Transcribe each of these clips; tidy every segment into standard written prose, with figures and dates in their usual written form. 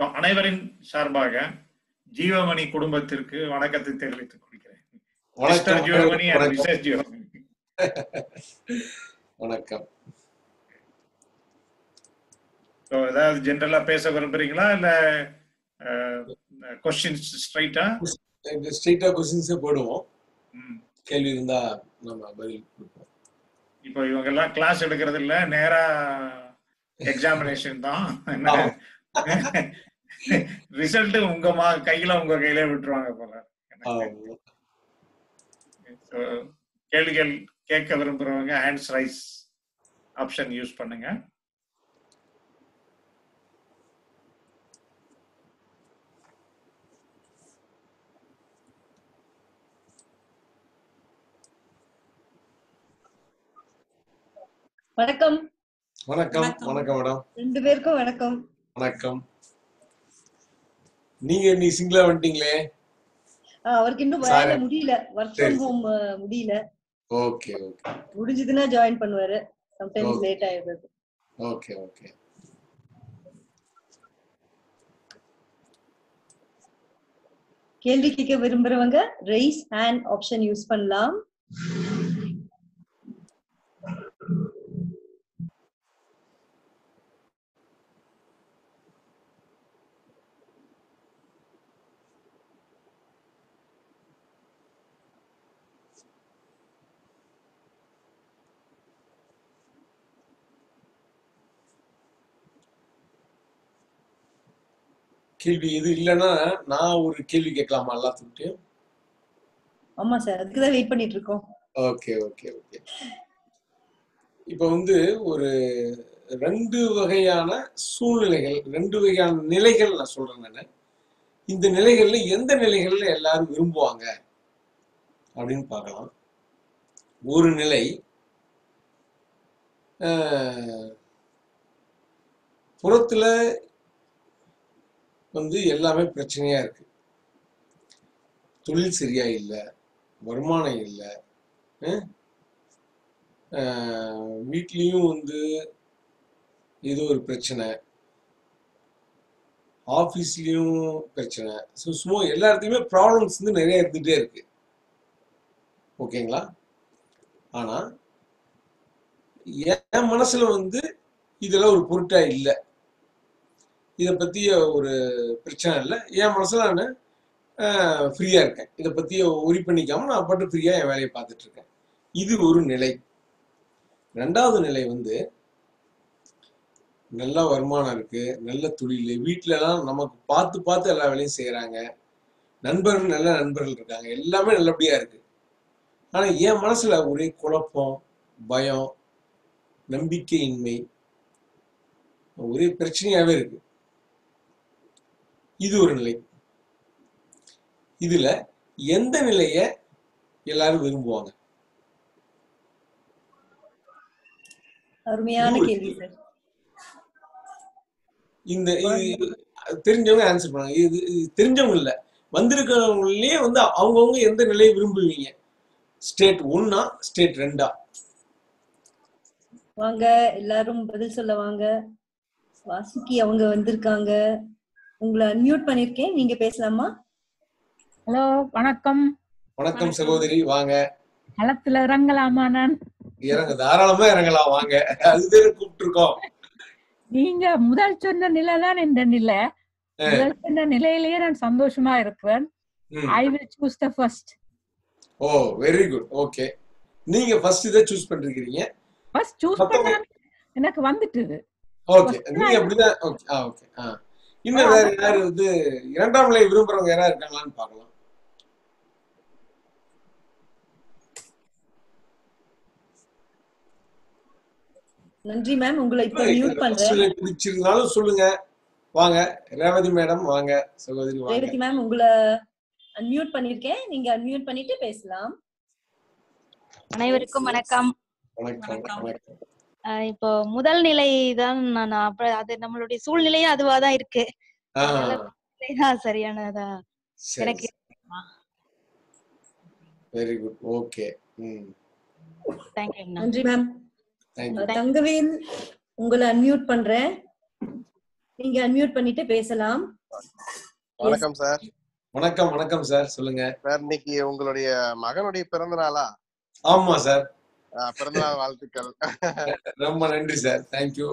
அனைவரின் சார்பாக ஜீவமணி குடும்பத்திற்கு வணக்கத்தை தெரிவித்துக் கொள்கிறேன். வணக்கம் ஜீவமணி and மிஸ்ஸஸ் ஜீவமணி. வணக்கம். ஏதாவது ஜெனரலா பேச விரும்புறீங்களா இல்ல क्वेश्चंस ஸ்ட்ரைட்டா क्वेश्चंस போடுவோம். கேள்வி இருந்தா நம்ம பதில் கொடுப்போம். இப்போ இவங்க எல்லாம் கிளாஸ் எடுக்கிறது இல்ல, நேரா எக்ஸாமினேஷன் தான். ரிசல்ட் உங்க கையில விட்டுருவாங்க போல. கேள்விகள் கேட்க விரும்புறவங்க ஹேண்ட்ஸ் ரைஸ் ஆப்ஷன் யூஸ் பண்ணுங்க. வணக்கம். வணக்கம். வணக்கம் மேடம். ரெண்டு பேருக்கும் வணக்கம். வணக்கம். நீ சிங்கிளா வந்துட்டீங்களே? அவருக்கு இன்னும் வேலை முடியல, வொர்க் ஃப்ரம் ஹோம் முடியல. Okay okay. முடிஞ்சதுன்னா ஜாயின் பண்ணுவாரு. சம்டைம்ஸ் லேட் ஆயிடுது. Okay okay. கேள்வி கேட்க விரும்புறவங்க ரைஸ் ஹேண்ட் ஆப்ஷன் யூஸ் பண்ணலாம். கேள்வி இது இல்லைன்னா நான் ஒரு கேள்வி கேட்கலாமா எல்லாத்துக்கிட்டையும்? ஆமா சார், அதுக்குதான் வெயிட் பண்ணிட்டு இருக்கோம். Okay okay okay. இப்ப ஒரு ரெண்டு வகையான சூழ்நிலைகள், ரெண்டு வகையான நிலைகள் நான் சொல்றேன். நான் இந்த நிலைகள்ல எந்த நிலைகள்ல எல்லாரும் விரும்புவாங்க அப்படின்னு பார்க்கலாம். ஒரு நிலை புறத்துல எல்லாமே பிரச்சனையா இருக்கு. தொழில் சரியா இல்லை, வருமானம் இல்லை, வீட்லயும் ஏதோ ஒரு பிரச்சனை, ஆபீஸ்லயும் பிரச்சனை, சும்மா எல்லா இடத்துலயுமே ப்ராப்ளம்ஸ் நிறைய இருந்துட்டே இருக்கு. ஓகேங்களா? ஆனா என் மனசுல இதெல்லாம் ஒரு பொருட்டா இல்லை, இதை பத்திய ஒரு பிரச்சனை இல்லை, என் மனசுல நான் ஃப்ரீயா இருக்கேன், இதை பத்திய உரி பண்ணிக்காம நான் பாட்டு ஃப்ரீயா என் வேலையை பார்த்துட்டு இருக்கேன். இது ஒரு நிலை. ரெண்டாவது நிலை நல்ல வருமானம் இருக்கு, நல்ல தொழில், வீட்டுல எல்லாம் நமக்கு பார்த்து பார்த்து எல்லா வேலையும் செய்யறாங்க, நண்பர்கள் நல்ல நண்பர்கள் இருக்காங்க, எல்லாமே நல்லபடியா இருக்கு. ஆனா என் மனசுல ஒரே குழப்பம், பயம், நம்பிக்கையின்மை, ஒரே பிரச்சனையாவே இருக்கு. இது ஒரு நிலை. இதுல எந்த நிலைய எல்லாரும் விரும்புவாங்க? அருமையான கேள்வி சார். இந்த தெரிஞ்சவங்க ஆன்சர் பண்ணாங்க. இது தெரிஞ்சவங்க இல்ல, வந்திருக்கிறவங்களே அவங்கவுங்க எந்த நிலையை விரும்புவீங்க? State 1 state 2? வாங்க எல்லாரும் பதில் சொல்ல வாங்க. வாசுகி அவங்க வந்திருக்காங்க, உங்களை அன்மியூட் பண்ணிருக்கேன், நீங்க பேசலாமா? ஹலோ, வணக்கம். வணக்கம் சகோதரி, வாங்க. களத்துல இறங்கலாமா? நான் இறங்க, தாராளமா இறங்கலாம், வாங்க. அதுதான் கூப்பிட்டு இருக்கோம். நீங்க முதல் சொன்ன நிலைதான் இந்த நிலை. முதல் சொன்ன நிலையிலேயே நான் சந்தோஷமா இருக்கிறேன். I will choose the first. Oh, very good. Okay, நீங்க ஃபர்ஸ்ட் இத சூஸ் பண்றீங்க. ஃபர்ஸ்ட் சூஸ் பண்ண எனக்கு வந்துட்டது. ஓகே, நீங்க அப்படிதான். Okay okay. இன்னும் வேற யாரு இரண்டாம் நிலை விரும்புறவங்க யாரா இருக்காங்களான்னு பார்க்கலாம். நன்றி மேம், உங்களை இப்ப மியூட் பண்றேன். பிடிச்சிருந்தாலும் சொல்லுங்க. வாங்க ரேவதி மேடம், வாங்க சகோதரி, வாங்க. ரேவதி மேம், உங்களை அன்மியூட் பண்ணிருக்கேன், நீங்க அன்மியூட் பண்ணிட்டு பேசலாம். அனைவருக்கும் வணக்கம். வணக்கம். இப்போ முதல் நிலை தான் நான் அது நம்மளுடைய சூழ்நிலையே அதுவாதான் இருக்கு. சரியானதா எனக்கு? Very good. ஓகே. நன்றி மேம். தங்கவேல், உங்களை அன்மியூட் பண்றேன். நீங்க அன்மியூட் பண்ணிட்டு பேசலாம். வணக்கம் சார். வணக்கம் வணக்கம் சார், சொல்லுங்க சார். இன்னைக்கு உங்களுடைய மகனுடைய பிறந்த நாளா? ஆமா சார். பிறந்தநாள் வாழ்த்துக்கள். ரொம்ப நன்றி சார், தேங்க்யூ.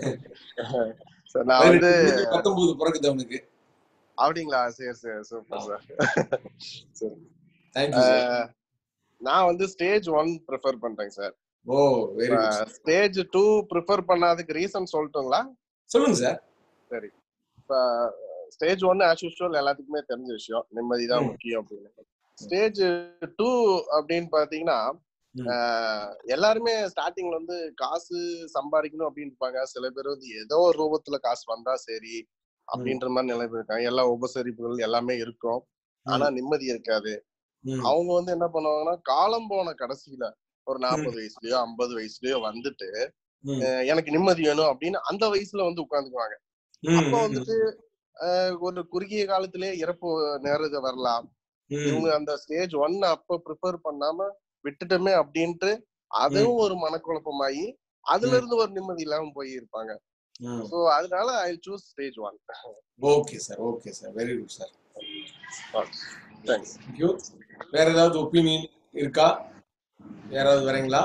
நான் வந்து 19 பிறகுது அவனுக்கு. அப்படிங்களா? சரி சரி, சூப்பர் சார். சரி, தேங்க்யூ சார். நான் வந்து ஸ்டேஜ் 1 ப்ரிஃபர் பண்றேன் sir. Oh very good. Stage 2 prefer பண்ணாததுக்கு ரீசன் சொல்லட்டுங்களா? சொல்லுங்க சார். சரி, இப்ப ஸ்டேஜ் 1 ஆஸ் யூசுவல் எல்லாத்துக்குமே தெரிஞ்ச விஷயம், நிம்மதிதான் முக்கியம் அப்படின்னு. ஸ்டேஜ் 2 அப்படின்னு பாத்தீங்கன்னா எல்லாருமே ஸ்டார்டிங்ல வந்து காசு சம்பாதிக்கணும் அப்படின்னு இருப்பாங்க. சில பேர் வந்து ஏதோ ஒரு ரூபத்துல காசு வந்தா சரி அப்படின்ற மாதிரி நிலைமை இருக்காங்க. எல்லா உபசரிப்புகள் எல்லாமே இருக்கும், ஆனா நிம்மதி இருக்காது. அவங்க வந்து என்ன பண்ணுவாங்கன்னா, காலம் போன கடைசியில ஒரு 40 வயசுலயோ 50 வயசுலயோ வந்துட்டு எனக்கு நிம்மதி வேணும் அப்படின்னு அந்த வயசுல வந்து உட்கார்ந்துக்குவாங்க. அப்ப வந்துட்டு ஒரு குறுகிய காலத்திலேயே இறப்பு நேரது வரலாம். இவங்க அந்த ஸ்டேஜ் 1 அப்ப ப்ரிஃபர் பண்ணாம விட்டுட்டோமே அப்படின்ட்டு அதுவும் ஒரு மனக்குழப்பமாயி அதுல இருந்து ஒரு நிம்மதி இல்லாம போய் இருப்பாங்க. சோ அதனால I choose stage 1. Okay sir, okay sir, very good sir. Thanks. Thank you. வேற ஏதாவது ஒப்பீனியன் இருக்கா? யாராவது வரீங்களா?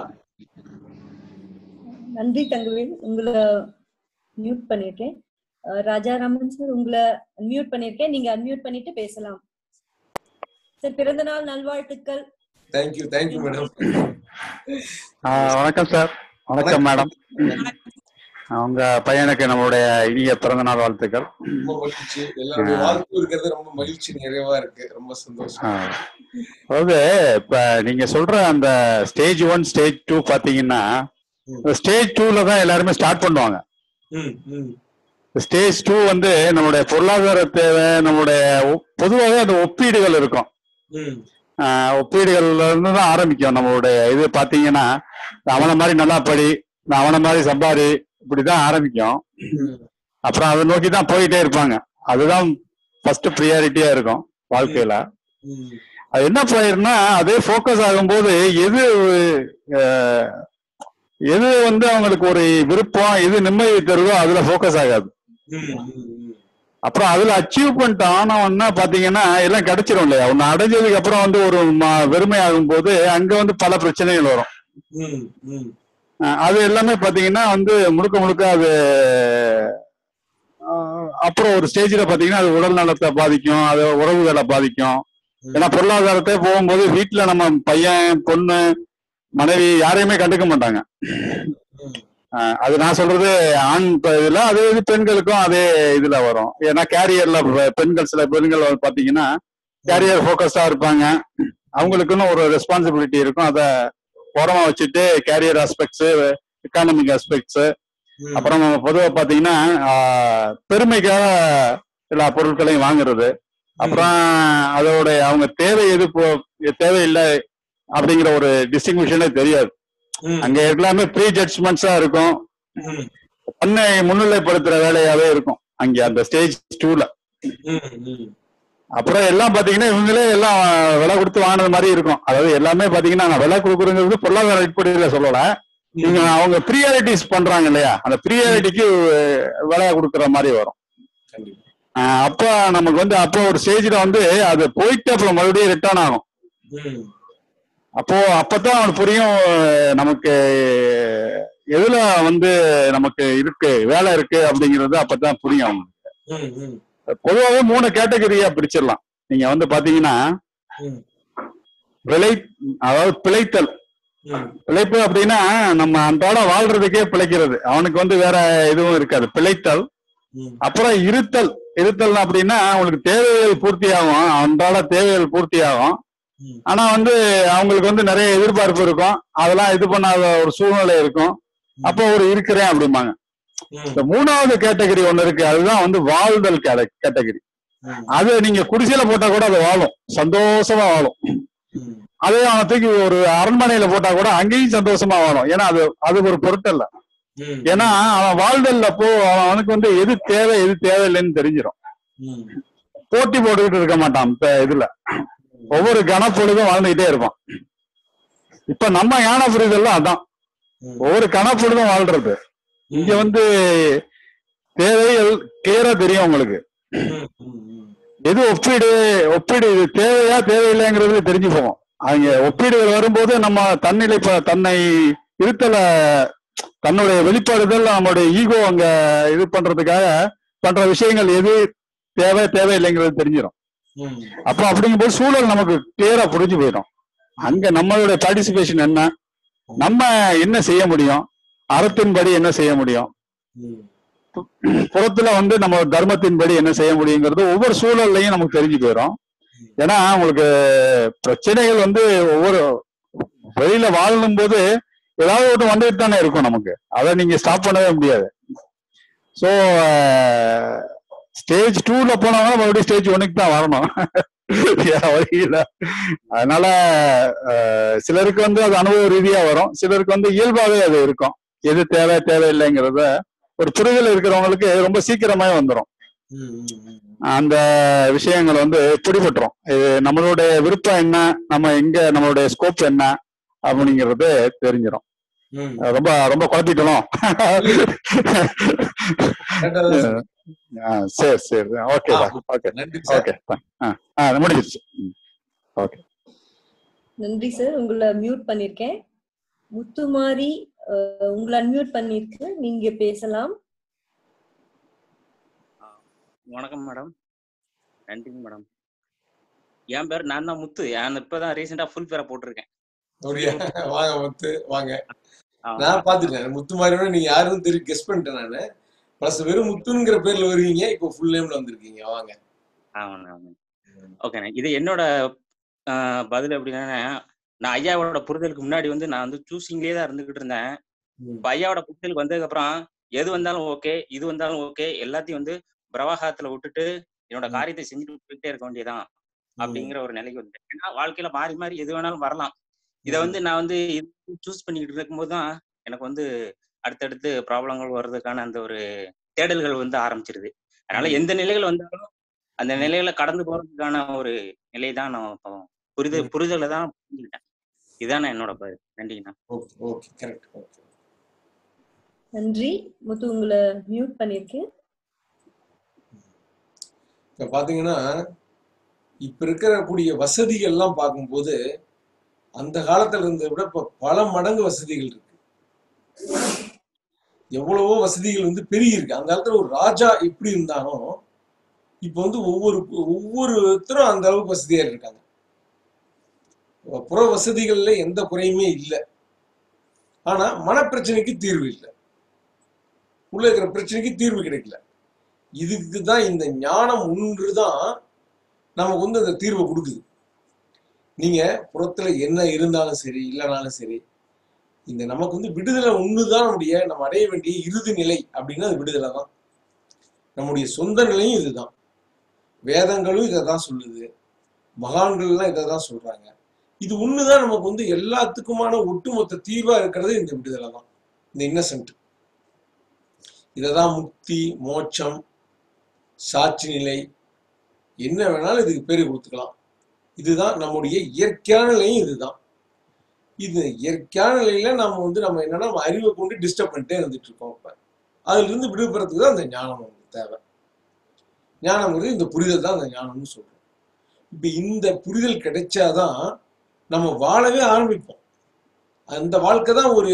நன்றி தங்கவேல், உங்களை மியூட் பண்ணிருக்கேன். ராஜாராமன் சார், உங்களை அன்மியூட் பண்ணிருக்கேன், நீங்க அன்மியூட் பண்ணிட்டு பேசலாம் சார். பிறந்த நாள் நல்வாழ்த்துக்கள். Thank you thank you madam. வணக்கம் சார். வணக்கம் மேடம். உங்க பையனுக்கு நம்மளுடைய இனிய பிறந்த நாள் வாழ்த்துக்கள். ரொம்ப மகிழ்ச்சி, எல்லாருடைய வாழ்த்து இருக்கிறது ரொம்ப மகிழ்ச்சி, நிறைவா இருக்கு, ரொம்ப சந்தோஷம். அதாவது இப்ப நீங்க சொல்ற அந்த ஸ்டேஜ் 1 ஸ்டேஜ் 2 பாத்தீங்கன்னா, ஸ்டேஜ் 2ல தான் எல்லாருமே ஸ்டார்ட் பண்ணுவாங்க. ஸ்டேஜ் 2 வந்து நம்மளுடைய பொருளாதார தேவை, நம்மளுடைய பொதுவாகவே அந்த ஒப்பீடுகள் இருக்கும். ஒப்பீடுகள்ல இருந்து தான் ஆரம்பிக்கும் நம்மளுடைய இது. பாத்தீங்கன்னா அவனை மாதிரி நல்லா படி, அவனை மாதிரி சம்பாரி, இப்படிதான் ஆரம்பிக்கும். அப்புறம் அதை நோக்கி தான் போயிட்டே இருப்பாங்க. அதுதான் ஃபர்ஸ்ட் ப்ரியாரிட்டியா இருக்கும் வாழ்க்கையில. அது என்ன போயிருன்னா, அதே ஃபோக்கஸ் ஆகும்போது எது வந்து அவங்களுக்கு ஒரு விருப்பம், எது நிம்மதி தருதோ அதுல ஃபோக்கஸ் ஆகாது. அப்புறம் அதுல அச்சீவ்மெண்ட் ஆனவன்னா பாத்தீங்கன்னா எல்லாம் கிடைச்சிரும் இல்லையா. ஒன்னு அடைஞ்சதுக்கு அப்புறம் வந்து ஒரு வெறுமை ஆகும் போது அங்க வந்து பல பிரச்சனைகள் வரும். அது எல்லாமே பாத்தீங்கன்னா வந்து முழுக்க முழுக்க அது அப்புறம் ஒரு ஸ்டேஜ்ல பாத்தீங்கன்னா அது உடல் நலத்தை பாதிக்கும், அது உறவுகளை பாதிக்கும். ஏன்னா பொருளாதாரத்தை போகும்போது வீட்டுல நம்ம பையன் பொண்ணு மனைவி யாரையுமே கண்டுக்க மாட்டாங்க. அது நான் சொல்றது ஆண் இதுல, அதே இது பெண்களுக்கும் அதே இதுல வரும். ஏன்னா கேரியர்ல பெண்கள், சில பெண்கள் பாத்தீங்கன்னா கேரியர் போக்கஸ்டா இருப்பாங்க. அவங்களுக்குன்னு ஒரு ரெஸ்பான்சிபிலிட்டி இருக்கும். அதை ஓரமா வச்சுட்டு கேரியர் ஆஸ்பெக்ட்ஸ், எக்கானமிக் ஆஸ்பெக்ட்ஸ், அப்புறம் பொதுவாக பாத்தீங்கன்னா பெருமைக்காக எல்லா பொருட்களையும் வாங்குறது. அப்புறம் அதோட அவங்க தேவை எது தேவையில்லை அப்படிங்கிற ஒரு டிஸ்டிங்விஷனே தெரியாது. அங்க எல்லாமே ப்ரீ ஜட்ஜ்மெண்ட்ஸா இருக்கும், தன்னை முன்னிலைப்படுத்துற வேலையாவே இருக்கும் அங்க அந்த ஸ்டேஜ் 2ல. அப்புறம் எல்லாம் பாத்தீங்கன்னா இவங்களே எல்லாம் விலை கொடுத்து வாங்கினது மாதிரி இருக்கும். அதாவது எல்லாமே பாத்தீங்கன்னா நான் விலை கொடுக்குறேங்கிறது பொருளாதார அடிப்படையில சொல்லல, நீங்க அவங்க ப்ரியாரிட்டிஸ் பண்றாங்க இல்லையா, அந்த ப்ரியாரிட்டிக்கு விலை கொடுக்குற மாதிரி வரும். அப்ப நமக்கு வந்து அப்போ ஒரு ஸ்டேஜ்ல வந்து அது போயிட்டு அப்புறம் மறுபடியும் ரிட்டர்ன் ஆகும். அப்பதான் அவனுக்கு புரியும் நமக்கு எதுல வந்து நமக்கு இருக்கு வேலை இருக்கு அப்படிங்கிறது. அப்பதான் புரியும் அவங்களுக்கு. பொதுவாகவே 3 கேட்டகரியா பிரிச்சிடலாம். நீங்க வந்து பாத்தீங்கன்னா அதாவது பிழைத்தல். பிழைப்பு அப்படின்னா நம்ம அன்றாட வாழ்றதுக்கே பிழைக்கிறது, அவனுக்கு வந்து வேற எதுவும் இருக்காது. பிழைத்தல். அப்புறம் இருத்தல் அப்படின்னா அவங்களுக்கு தேவைகள் பூர்த்தி ஆகும், அன்றாட தேவைகள் பூர்த்தி ஆகும். ஆனா வந்து அவங்களுக்கு வந்து நிறைய எதிர்பார்ப்பு இருக்கும், அதெல்லாம் இது பண்ணாத ஒரு சூழ்நிலை இருக்கும். அப்போ ஒரு இருக்கிறேன் அப்படிம்பாங்க. இந்த 3வது கேட்டகரி ஒண்ணு இருக்கு, அதுதான் வந்து வாழ்தல் கேட்டகரி. அது நீங்க குடிசையில போட்டா கூட அது வாழும், சந்தோஷமா வாழும். அதே அவனுக்கு ஒரு அரண்மனையில போட்டா கூட அங்கேயும் சந்தோஷமா வாழும். ஏன்னா அது ஒரு பொருட்டல்ல. ஏன்னா அவன் வாழ்தல் அப்போ அவனுக்கு வந்து எது தேவை எது தேவையில்லைன்னு தெரிஞ்சிடும். போட்டி போட்டுக்கிட்டு இருக்க மாட்டான். இதுல ஒவ்வொரு கணப்பொழுதும் வாழ்ந்துகிட்டே இருப்பான். இப்ப நம்ம ஞான புரிதல் அதான், ஒவ்வொரு கணப்பொழுதும் வாழ்றது. இங்க வந்து தேவைகள் கிளியரா தெரியும் உங்களுக்கு. எது ஒப்பீடு இது தேவையா தேவையில்லைங்கிறது தெரிஞ்சு போகும். அங்க ஒப்பீடுகள் வரும்போது நம்ம தன்னை இருத்தல தன்னுடைய வெளிப்பாடுதல் நம்மளுடைய ஈகோ அங்க இது பண்றதுக்காக பண்ற விஷயங்கள் எது தேவையில்லைங்கிறது தெரிஞ்சிடும். அப்ப அப்படிங்கும்போது சூழல் நமக்கு கிளியரா புரிஞ்சு போயிடும். அங்க நம்மளுடைய பார்ட்டிசிபேஷன் என்ன, நம்ம என்ன செய்ய முடியும், அறத்தின்படி என்ன செய்ய முடியும், புறத்துல நம்ம தர்மத்தின்படி என்ன செய்ய முடியுங்கிறது ஒவ்வொரு சூழல்லையும் நமக்கு தெரிஞ்சு போயிடும். ஏன்னா உங்களுக்கு பிரச்சனைகள் ஒவ்வொரு வெளியில வாழும் போது ஏதாவது ஒன்று வந்துட்டு தானே இருக்கும் நமக்கு. அதை நீங்க ஸ்டாப் பண்ணவே முடியாது. ஸோ ஸ்டேஜ் 2ல போனவங்க மறுபடியும் ஸ்டேஜ் 1க்கு தான் வரணும். வழியில அதனால சிலருக்கு அது அனுபவ ரீதியா வரும், சிலருக்கு இயல்பாவே அது இருக்கும். எது தேவையில்லைங்கிறத ஒரு புரிதல் இருக்கிறவங்களுக்கு ரொம்ப சீக்கிரமே வந்துடும். அந்த விஷயங்கள் பிடிபட்டுரும். இது நம்மளுடைய விருப்பம் என்ன, நம்ம எங்க, நம்மளுடைய ஸ்கோப் என்ன அப்படிங்கிறது தெரிஞ்சிடும். ரொம்ப ரொம்ப குழப்பிட்டோம். சரி ஓகே ஓகே ஓகே முடிஞ்சிருச்சு. ஓகே நன்றி சார். உங்களை மியூட் பண்ணிருக்கேன். முத்துமாரி உங்களை அன்மியூட் பண்ணிருக்கு, நீங்க பேசலாம். வணக்கம் மேடம். நன்றிங்க மேடம். என் பேர் நான் தான் முத்து. இப்பதான் ரீசெண்டா ஃபுல் பேரை போட்டிருக்கேன். வாங்க முத்து வாங்க. நான் பாத்துட்டேன் முத்துமாரியோட நீங்க யாரும் தெரியும் கெஸ் பண்ணிட்டேன் நானு. பிளஸ் வெறும் முத்துங்கிற பேர்ல வருவீங்க, இப்போ ஃபுல் நேம்ல வந்திருக்கீங்க. வாங்க. ஓகே. இது என்னோட பதில் எப்படின்னா, நான் ஐயாவோட புரிதலுக்கு முன்னாடி நான் சூசிங்லேயே தான் இருந்துகிட்டு இருந்தேன். இப்ப ஐயாவோட புரிதலுக்கு வந்ததுக்கு அப்புறம் எது வந்தாலும் ஓகே, இது வந்தாலும் ஓகே, எல்லாத்தையும் பிரவாகத்துல விட்டுட்டு என்னோட காரியத்தை செஞ்சுட்டு போயிட்டே இருக்க வேண்டியதான் அப்படிங்கிற ஒரு நிலைக்கு வந்து. ஏன்னா வாழ்க்கையில மாறி மாறி எது வேணாலும் வரலாம். இதை நான் சூஸ் பண்ணிக்கிட்டு இருக்கும்போது தான் எனக்கு அடுத்தடுத்து ப்ராப்ளங்கள் வர்றதுக்கான அந்த ஒரு தேடல்கள் ஆரம்பிச்சிருது. அதனால எந்த நிலைகள் வந்தாலும் அந்த நிலையில கடந்து போறதுக்கான ஒரு நிலை தான் நான் இப்போ புரிதலை தான் புரிஞ்சுக்கிட்டேன். இதுதான் என்னோட பதில். நன்றிங்கண்ணா. நன்றி முத்து. உங்களை மியூட் பண்ணிருக்கேன். இப்ப பாத்தீங்கன்னா இப்ப இருக்கக்கூடிய வசதிகள் எல்லாம் பார்க்கும்போது அந்த காலத்துல இருந்ததை விட இப்ப பல மடங்கு வசதிகள் இருக்கு. எவ்வளவோ வசதிகள் பெருகி இருக்கு. அந்த காலத்துல ஒரு ராஜா எப்படி இருந்தாலும் இப்ப ஒவ்வொருத்தரும் அந்த அளவுக்கு வசதியா இருக்காங்க. புற வசதிகள்ல எந்த குறையுமே இல்லை. ஆனா மனப்பிரச்சனைக்கு தீர்வு இல்லை, உள்ள இருக்கிற பிரச்சனைக்கு தீர்வு கிடைக்கல. இதுக்குதான் இந்த ஞானம் ஒன்றுதான் நமக்கு அந்த தீர்வை கொடுக்குது. நீங்க புறத்துல என்ன இருந்தாலும் சரி இல்லைனாலும் சரி, இந்த நமக்கு விடுதலை ஒண்ணுதான் நம்ம அடைய வேண்டிய இறுதி நிலை அப்படின்னா அது விடுதலை தான். நம்முடைய சொந்த நிலையும் இதுதான். வேதங்களும் இதை தான் சொல்லுது, மகான்கள்லாம் இதை தான் சொல்றாங்க. இது ஒண்ணுதான் நமக்கு எல்லாத்துக்குமான ஒட்டுமொத்த தீர்வா இருக்கிறது இந்த விடுதலை தான், இந்த இன்னசென்ட். இததான் முக்தி, மோட்சம், சாட்சி நிலை, என்ன வேணாலும் இதுக்கு பேரு கொடுத்துக்கலாம். இதுதான் நம்முடைய இயற்கையான நிலையும் இதுதான். இது இயற்கையான நிலையில நம்ம என்னன்னா அறிவை கொண்டு டிஸ்டர்ப் பண்ணிட்டே இருந்துட்டு இருக்கோம். இப்ப அதுல இருந்து விடுபடுறதுக்கு தான் அந்த ஞானம் நமக்கு தேவை. ஞானம்ங்கிறது இந்த புரிதல் தான் அந்த ஞானம்னு சொல்றோம். இப்ப இந்த புரிதல் கிடைச்சாதான் நம்ம வாழவே ஆரம்பிப்போம். அந்த வாழ்க்கை தான் ஒரு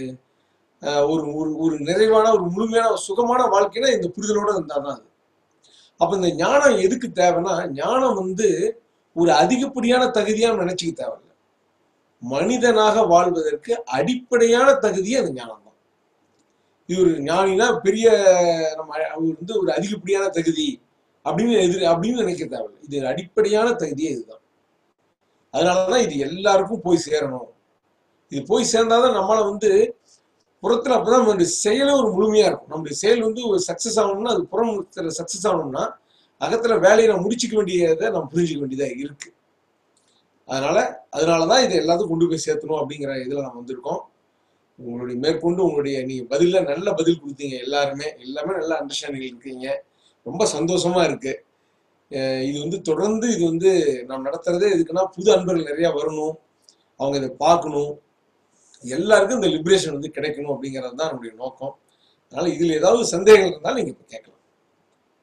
ஒரு நிறைவான ஒரு முழுமையான சுகமான வாழ்க்கைனா இந்த புரிதலோட இருந்தாதான் அது. அப்ப இந்த ஞானம் எதுக்கு தேவைன்னா, ஞானம் ஒரு அதிகப்படியான தகுதியா நினைச்சுக்க தேவையில்லை. மனிதனாக வாழ்வதற்கு அடிப்படையான தகுதியே அந்த ஞானம் தான். இது ஒரு ஞானினா பெரிய அவர் ஒரு அதிகப்படியான தகுதி அப்படின்னு நினைக்க தேவையில்லை. இது அடிப்படையான தகுதியே இதுதான். அதனாலதான் இது எல்லாருக்கும் போய் சேரணும். இது போய் சேர்ந்தாதான் நம்மளால புறத்துல அப்பதான் நம்மளுடைய செயலே ஒரு முழுமையா இருக்கும். நம்முடைய செயல் ஒரு சக்சஸ் ஆகணும்னா, அது புறம் சக்சஸ் ஆகணும்னா அகத்துல வேலையை நம்ம முடிச்சுக்க வேண்டியதை நம்ம புரிஞ்சுக்க வேண்டியதா இருக்கு. அதனாலதான் இதை எல்லாத்துக்கும் கொண்டு போய் சேர்த்தணும் அப்படிங்கிற இதுல நம்ம வந்திருக்கோம். உங்களுடைய மேற்கொண்டு நீங்க நல்ல பதில் கொடுத்தீங்க. எல்லாமே நல்ல அண்டர்ஸ்டாண்டிங் இருக்கீங்க. ரொம்ப சந்தோஷமா இருக்கு. இது தொடர்ந்து நாம் நடத்துறதே எதுக்குன்னா, புது அன்பர்கள் நிறைய வரணும், அவங்க இதை பார்க்கணும், எல்லாருக்கும் இந்த லிபரேஷன் கிடைக்கணும் அப்படிங்கிறது தான் நம்முடைய நோக்கம். அதனால இதுல ஏதாவது சந்தேகங்கள் இருந்தாலும் நீங்க இப்ப கேட்கலாம்.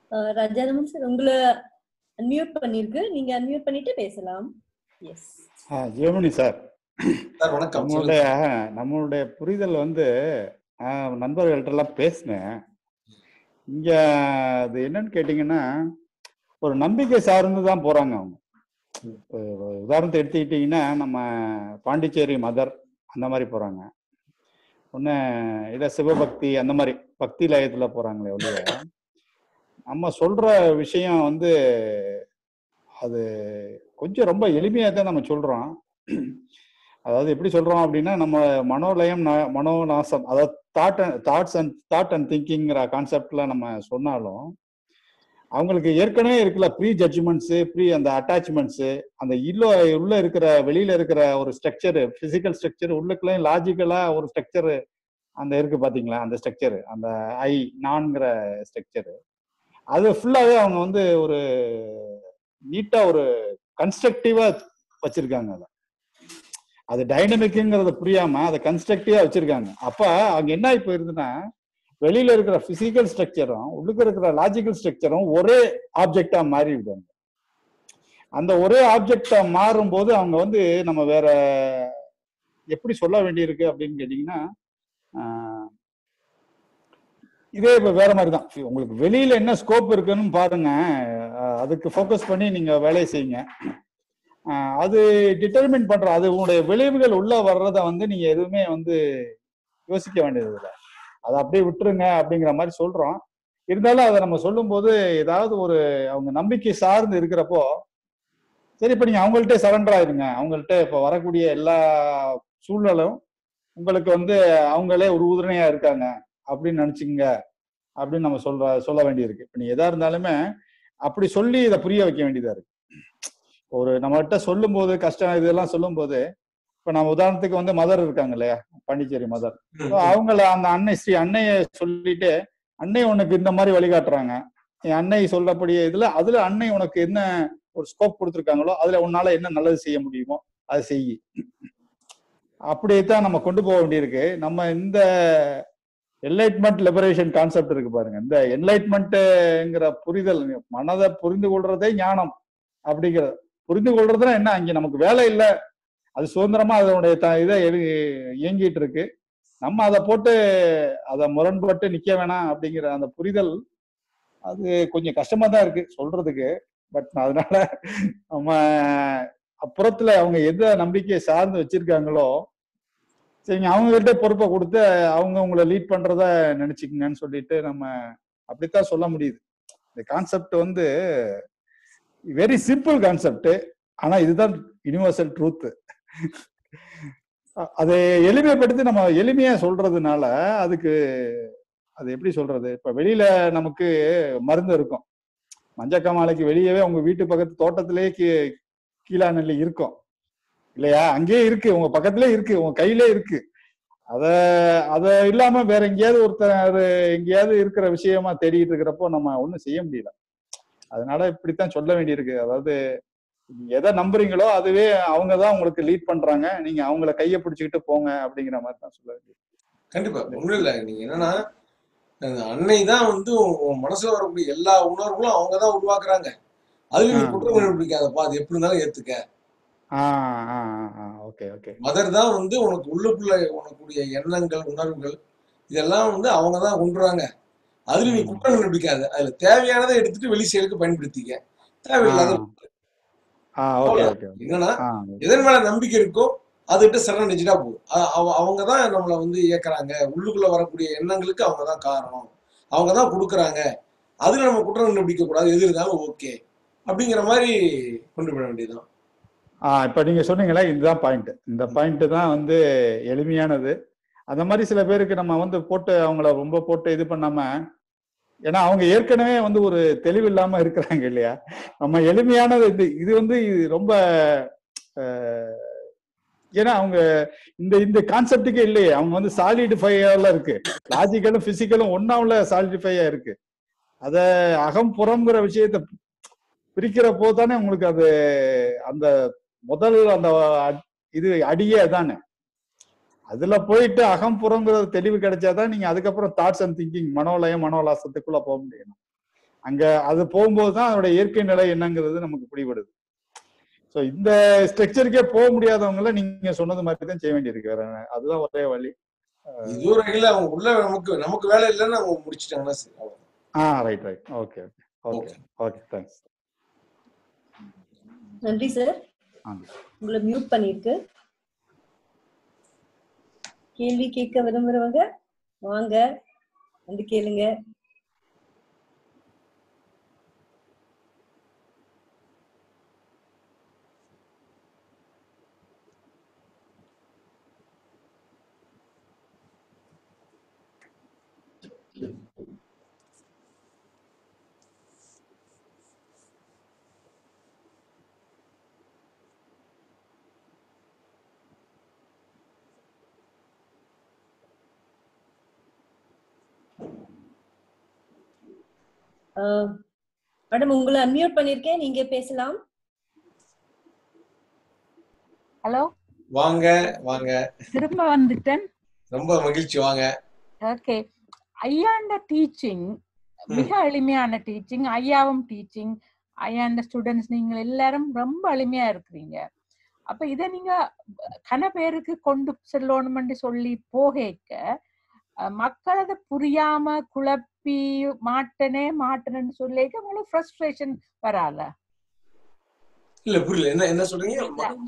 ராஜாராமன் சார் உங்களை அன்மியூட் பண்ணிருக்கு, நீங்க அன்மியூட் பண்ணிட்டு பேசலாம். எஸ் ஜெயமணி சார், சார் வணக்கம். நம்மளுடைய புரிதல் வந்து நண்பர்கள்ட்ட எல்லாம் பேசினேன். இங்க அது என்னன்னு கேட்டீங்கன்னா, ஒரு நம்பிக்கை சார்ந்து தான் போறாங்க அவங்க. உதாரணத்தை எடுத்துக்கிட்டீங்கன்னா, நம்ம பாண்டிச்சேரி மதர் அந்த மாதிரி போறாங்க. ஒன்று இதை சிவபக்தி அந்த மாதிரி பக்தி லயத்துல போறாங்களே ஒழிய, நம்ம சொல்ற விஷயம் வந்து அது கொஞ்சம் ரொம்ப எளிமையாக தான் நம்ம சொல்றோம். அதாவது எப்படி சொல்றோம் அப்படின்னா, நம்ம மனோலயம் மனோநாசம், அதாவது தாட் அண்ட் திங்கிங்கிற கான்செப்ட்ல நம்ம சொன்னாலும், அவங்களுக்கு ஏற்கனவே இருக்கிற ப்ரீ ஜட்ஜ்மெண்ட்ஸு, அந்த அட்டாச்மெண்ட்ஸு, அந்த உள்ள இருக்கிற வெளியில இருக்கிற ஒரு ஸ்ட்ரக்சரு, பிசிக்கல் ஸ்ட்ரக்சர், உள்ளுக்குள்ளேயும் லாஜிக்கலா ஒரு ஸ்ட்ரக்சரு அந்த இருக்கு பாத்தீங்களா, அந்த ஸ்ட்ரக்சரு, அந்த நான்கிற ஸ்ட்ரக்சரு, அது ஃபுல்லாவே அவங்க வந்து ஒரு நீட்டா ஒரு கன்ஸ்ட்ரக்டிவா வச்சிருக்காங்க. அது டைனமிக்குங்கிறத புரியாம அதை கன்ஸ்ட்ரக்டிவா வச்சிருக்காங்க. அப்ப அங்க என்ன இப்போ இருந்துன்னா, வெளியில இருக்கிற பிசிக்கல் ஸ்ட்ரக்சரும் உள்ளுக்கு இருக்கிற லாஜிக்கல் ஸ்ட்ரக்சரும் ஒரே ஆப்ஜெக்டா மாறிவிடுவாங்க. அந்த ஒரே ஆப்ஜெக்டா மாறும் போது அவங்க வந்து நம்ம வேற எப்படி சொல்ல வேண்டியிருக்கு அப்படின்னு கேட்டீங்கன்னா, இதே இப்ப வேற மாதிரிதான். உங்களுக்கு வெளியில என்ன ஸ்கோப் இருக்குன்னு பாருங்க, அதுக்கு ஃபோக்கஸ் பண்ணி நீங்க வேலையை செய்யுங்க. அது டிட்டர்மின் பண்ற, அது உங்களுடைய விளைவுகள் உள்ள வர்றத வந்து நீங்க எதுவுமே வந்து யோசிக்க வேண்டியது இல்லை. அதை அப்படியே விட்டுருங்க அப்படிங்கிற மாதிரி சொல்றோம். இருந்தாலும் அதை நம்ம சொல்லும் போது ஏதாவது ஒரு அவங்க நம்பிக்கை சார்ந்து இருக்கிறப்போ, சரி இப்ப நீங்க அவங்கள்ட்ட சரண்டர் ஆயிருங்க. அவங்கள்ட்ட இப்ப வரக்கூடிய எல்லா சூழ்நிலும் உங்களுக்கு வந்து அவங்களே ஒரு உறுதுணையா இருக்காங்க அப்படின்னு நினைச்சுங்க அப்படின்னு நம்ம சொல்ல வேண்டியிருக்கு. இப்ப நீ எதா இருந்தாலுமே அப்படி சொல்லி இதை புரிய வைக்க வேண்டியதா இருக்கு. ஒரு நம்மகிட்ட சொல்லும் போது கஷ்டம் இதெல்லாம் சொல்லும் போது, இப்ப நம்ம உதாரணத்துக்கு வந்து மதர் இருக்காங்க இல்லையா, பாண்டிச்சேரி மதர், அவங்கள அந்த அன்னைய சொல்லிட்டு, அன்னை உனக்கு இந்த மாதிரி வழிகாட்டுறாங்க, என் அன்னை சொல்லக்கூடிய அதுல அன்னை உனக்கு என்ன ஒரு ஸ்கோப் கொடுத்துருக்காங்களோ அதுல உன்னால என்ன நல்லது செய்ய முடியுமோ அதை செய்யி. அப்படியேதான் நம்ம கொண்டு போக வேண்டியிருக்கு. நம்ம இந்த என்லைட்மெண்ட் லிபரேஷன் கான்செப்ட் இருக்கு பாருங்க, இந்த என்லைட்மெண்ட்ங்கிற புரிதல், மனதை புரிந்து கொள்றதே ஞானம் அப்படிங்கிறது. புரிந்து கொள்றதுனா என்ன, அங்கே நமக்கு வேலை இல்லை, அது சுதந்திரமா அதனுடைய இதை இயங்கிட்டு இருக்கு, நம்ம அதை போட்டு அதை முரண்பட்டு நிக்க வேணாம் அப்படிங்கிற அந்த புரிதல், அது கொஞ்சம் கஷ்டமா தான் இருக்கு சொல்றதுக்கு. பட் அதனால நம்ம அப்புறத்துல அவங்க எந்த நம்பிக்கையை சார்ந்து வச்சிருக்காங்களோ சரிங்க, அவங்க கிட்ட பொறுப்பை கொடுத்து அவங்க உங்களை லீட் பண்றத நினைச்சுக்கங்கன்னு சொல்லிட்டு நம்ம அப்படித்தான் சொல்ல முடியுது. இந்த கான்செப்ட் வந்து வெரி சிம்பிள் கான்செப்ட், ஆனா இதுதான் யூனிவர்சல் ட்ரூத். அதை எளிமைப்படுத்தி நம்ம எளிமையா சொல்றதுனால அதுக்கு அது எப்படி சொல்றது, இப்ப வெளியில நமக்கு மருந்து இருக்கும், மஞ்சக்காமாலைக்கு வெளியவே உங்க வீட்டு பக்கத்து தோட்டத்திலேயே கீழா நெல்லி இருக்கும் இல்லையா, அங்கேயே இருக்கு, உங்க பக்கத்திலே இருக்கு, உங்க கையிலே இருக்கு. அத இல்லாம வேற எங்கேயாவது ஒருத்தர் எங்கேயாவது இருக்கிற விஷயமா தேடிட்டு இருக்கிறப்போ நம்ம ஒண்ணும் செய்ய முடியல. அதனால இப்படித்தான் சொல்ல வேண்டியிருக்கு. அதாவது எதை நம்புறீங்களோ அதுவே அவங்கதான் உங்களுக்கு லீட் பண்றாங்க, நீங்க அவங்கள கையை பிடிச்சுக்கிட்டு போங்க அப்படிங்கிற மாதிரி தான் சொல்ல வேண்டியது. கண்டிப்பா ஒண்ணும் இல்லை. நீங்க என்னன்னா, அன்னை தான் வந்து உன் மனசுல வரக்கூடிய எல்லா உணர்வுகளும் அவங்கதான் உருவாக்குறாங்க. அதுல நீ குற்றம் கண்டுபிடிக்காதப்பா, அது எப்படி இருந்தாலும் ஏத்துக்க. மதர் தான் வந்து உனக்கு உள்ளுக்குள்ள உனக்குடைய எண்ணங்கள் உணர்வுகள் இதெல்லாம் வந்து அவங்கதான் கொண்டுறாங்க. அதுல நீ குற்றம் கண்டுபிடிக்காத, அதுல தேவையானதை எடுத்துட்டு வெளி செயலுக்கு பயன்படுத்திக்க, தேவையில்லாத என்னன்னா எதன் மேல நம்பிக்கை இருக்கோ அதுகிட்ட சரணடைஞ்சிட்டா போதும். அவங்கதான் நம்மளை வந்து இயக்குறாங்க, உள்ளுக்குள்ள வரக்கூடிய எண்ணங்களுக்கு அவங்கதான் காரணம், அவங்கதான் கொடுக்குறாங்க, அதுல நம்ம குற்றம் கண்டுபிடிக்க கூடாது, எது இருந்தாலும் ஓகே அப்படிங்கிற மாதிரி கொண்டு போட வேண்டியதுதான். இப்ப நீங்க சொன்னீங்களா, இதுதான் பாயிண்ட். இந்த பாயிண்ட் தான் வந்து எளிமையானது. அந்த மாதிரி சில பேருக்கு நம்ம வந்து போட்டு அவங்கள ரொம்ப போட்டு இது பண்ணாம, ஏன்னா அவங்க ஏற்கனவே வந்து ஒரு தெளிவு இல்லாம இருக்கிறாங்க இல்லையா, நம்ம எளிமையானது இது வந்து ரொம்ப ஏன்னா அவங்க இந்த கான்செப்டுக்கே இல்லையே, அவங்க வந்து சாலிடிஃபைல இருக்கு, லாஜிக்கலும் பிசிக்கலும் ஒன்னாவுல சாலிடிஃபையா இருக்கு. அத அகம் புறம்ங்கிற விஷயத்த பிரிக்கிற போதுதானே உங்களுக்கு அது அந்த முதல் அந்த இது அடியே அதானே. அதுல போயிட்டு அகம்புறங்கிற தெளிவு கிடைச்சாதான் நீங்க அதுக்கப்புறம் தாட்ஸ் அண்ட் திங்கிங் மனோலயம் மனோலாசத்துக்குள்ள போக முடியும். அங்க அது போகும்போது தான் அதோட இயற்கை நிலை என்னங்கிறது நமக்கு பிடிபடுது. ஸோ இந்த ஸ்ட்ரக்சருக்கே போக முடியாதவங்கள நீங்க சொன்னது மாதிரி தான் செய்ய வேண்டியிருக்கு. வேற அதுதான் ஒரே வழி. இது ஒரு வகையில அவங்க உள்ள நமக்கு வேலை இல்லைன்னு அவங்க முடிச்சிட்டாங்கன்னா சரி. Right right. Okay okay okay thanks. நன்றி சார். உங்களை மியூட் பண்ணிருக்கு. கேள்வி கேட்க விரும்புறவங்க வாங்க வந்து கேளுங்க. மேடம் உங்களை அன்மியூட் பண்ணிருக்கேன், நீங்க பேசலாம். ஹலோ வாங்க வாங்க. திரும்ப வந்துட்டேன். ரொம்ப மகிழ்ச்சி வாங்க. ஓகே. ஐயாண்ட டீச்சிங் மிக எளிமையான டீச்சிங். ஐயாவும் டீச்சிங், ஐயாண்ட ஸ்டூடெண்ட்ஸ் நீங்கள் எல்லாரும் ரொம்ப எளிமையா இருக்கிறீங்க. அப்ப இதை நீங்க கன பேருக்கு கொண்டு செல்லணும்னு சொல்லி போகேக்க மக்கள் அதை புரியாம குழப்பி மாட்டேன்னு சொல்லிக்க உங்களுக்கு ஃப்ரஸ்ட்ரேஷன் வரால? இல்ல புரியல, என்ன சொல்றீங்க?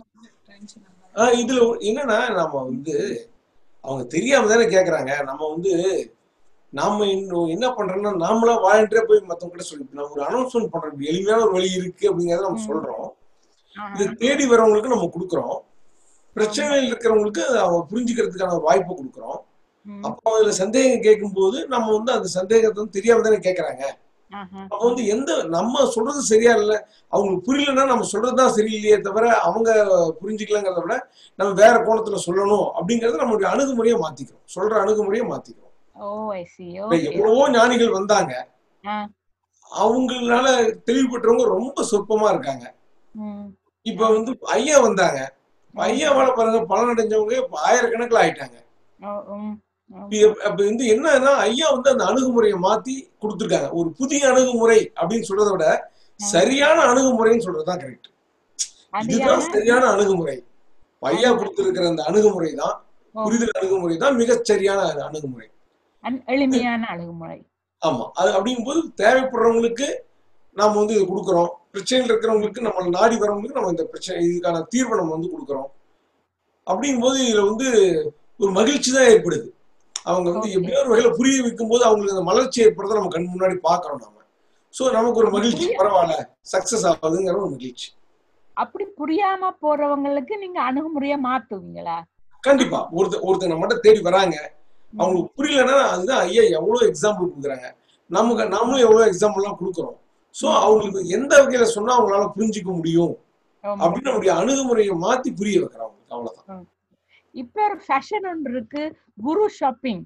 இதுல என்னன்னா நம்ம வந்து அவங்க தெரியாம தானே கேக்குறாங்க. நாம இன்னும் என்ன பண்றோம்னா நாமளா வாலண்டியரா போய் மத்தவங்க கிட்ட சொல்லி நம்ம ஒரு அனௌன்ஸ்மெண்ட் பண்றோம், எளிமையான ஒரு வழி இருக்கு அப்படிங்கறத நம்ம சொல்றோம். இதை தேடி வரவங்களுக்கு நம்ம கொடுக்குறோம். பிரச்சனைகள் இருக்கிறவங்களுக்கு அவங்க புரிஞ்சுக்கிறதுக்கான வாய்ப்பு கொடுக்குறோம். அப்போ அதுல சந்தேகம் கேட்கும் போது நம்ம அந்த சந்தேகத்தை தெரியாம தானே கேக்குறாங்க. அப்ப நம்ம சொல்றது சரியா இல்ல, அவங்களுக்கு புரியலன்னா நம்ம சொல்றதுதான் சரியில்லையே தவிர அவங்க புரிஞ்சுக்கலங்கிறத விட நம்ம வேற கோணத்துல சொல்லணும் அப்படிங்கறத நம்மளுடைய அணுகுமுறையை மாத்திக்கிறோம், சொல்ற அணுகுமுறையை மாத்திக்கிறோம். எவ்வளவோ ஞானிகள் வந்தாங்க, அவங்களால தெளிவு பெற்றவங்க ரொம்ப சொற்பமா இருக்காங்க. இப்ப ஐயா வந்தாங்க, ஐயாவால பாருங்க பலனடைஞ்சவங்க ஆயிரக்கணக்கில் ஆயிட்டாங்க. அப்ப என்னன்னா ஐயா அந்த அணுகுமுறையை மாத்தி கொடுத்துருக்காங்க. ஒரு புதிய அணுகுமுறை அப்படின்னு சொல்றதை விட சரியான அணுகுமுறைன்னு சொல்றதுதான் கரெக்ட். இதுதான் சரியான அணுகுமுறை. ஐயா கொடுத்திருக்கிற அந்த அணுகுமுறை தான், புரிதல் அணுகுமுறை தான் மிகச் சரியான அணுகுமுறை, எளிமையான அணுகுமுறை. ஆமா. அது அப்படிங்கும் போது தேவைப்படுறவங்களுக்கு நாம இது கொடுக்குறோம். பிரச்சனைகள் இருக்கிறவங்களுக்கு நம்ம நாடி வரவங்களுக்கு நம்ம இந்த பிரச்சனை இதுக்கான தீர்வை நம்ம கொடுக்குறோம். அப்படிங்கும் போது இதுல ஒரு மகிழ்ச்சி தான் ஏற்படுது. அவங்க எப்படியோ ஒரு வகையில புரிய வைக்கும் போது அவங்களுக்கு அந்த மலர்ச்சி ஏற்படுறத நம்ம கண் முன்னாடி பாக்குறோம் நாம. சோ நமக்கு ஒரு மகிழ்ச்சி, பரவாயில்ல சக்சஸ் ஆகுதுங்கிற ஒரு மகிழ்ச்சி. அப்படி புரியாம போறவங்களுக்கு நீங்க அணுகுமுறையா மாத்துவீங்களா? கண்டிப்பா. ஒருத்தர் நம்மகிட்ட தேடி வராங்க, அவங்களுக்கு புரியலன்னா அதுதான் ஐயா எவ்வளவு எக்ஸாம்பிள் கொடுக்குறாங்க, நாமளும் எவ்வளவு எக்ஸாம்பிள் எல்லாம் கொடுக்குறோம். சோ அவங்களுக்கு எந்த வகையில சொன்னா அவங்களால புரிஞ்சுக்க முடியும் அப்படின்னு நம்முடைய அணுகுமுறையை மாத்தி புரிய வைக்கிறோம். அவ்வளவுதான். இப்ப ஒரு ஃபேஷன் ஒன்று இருக்கு, குரு ஷாப்பிங்.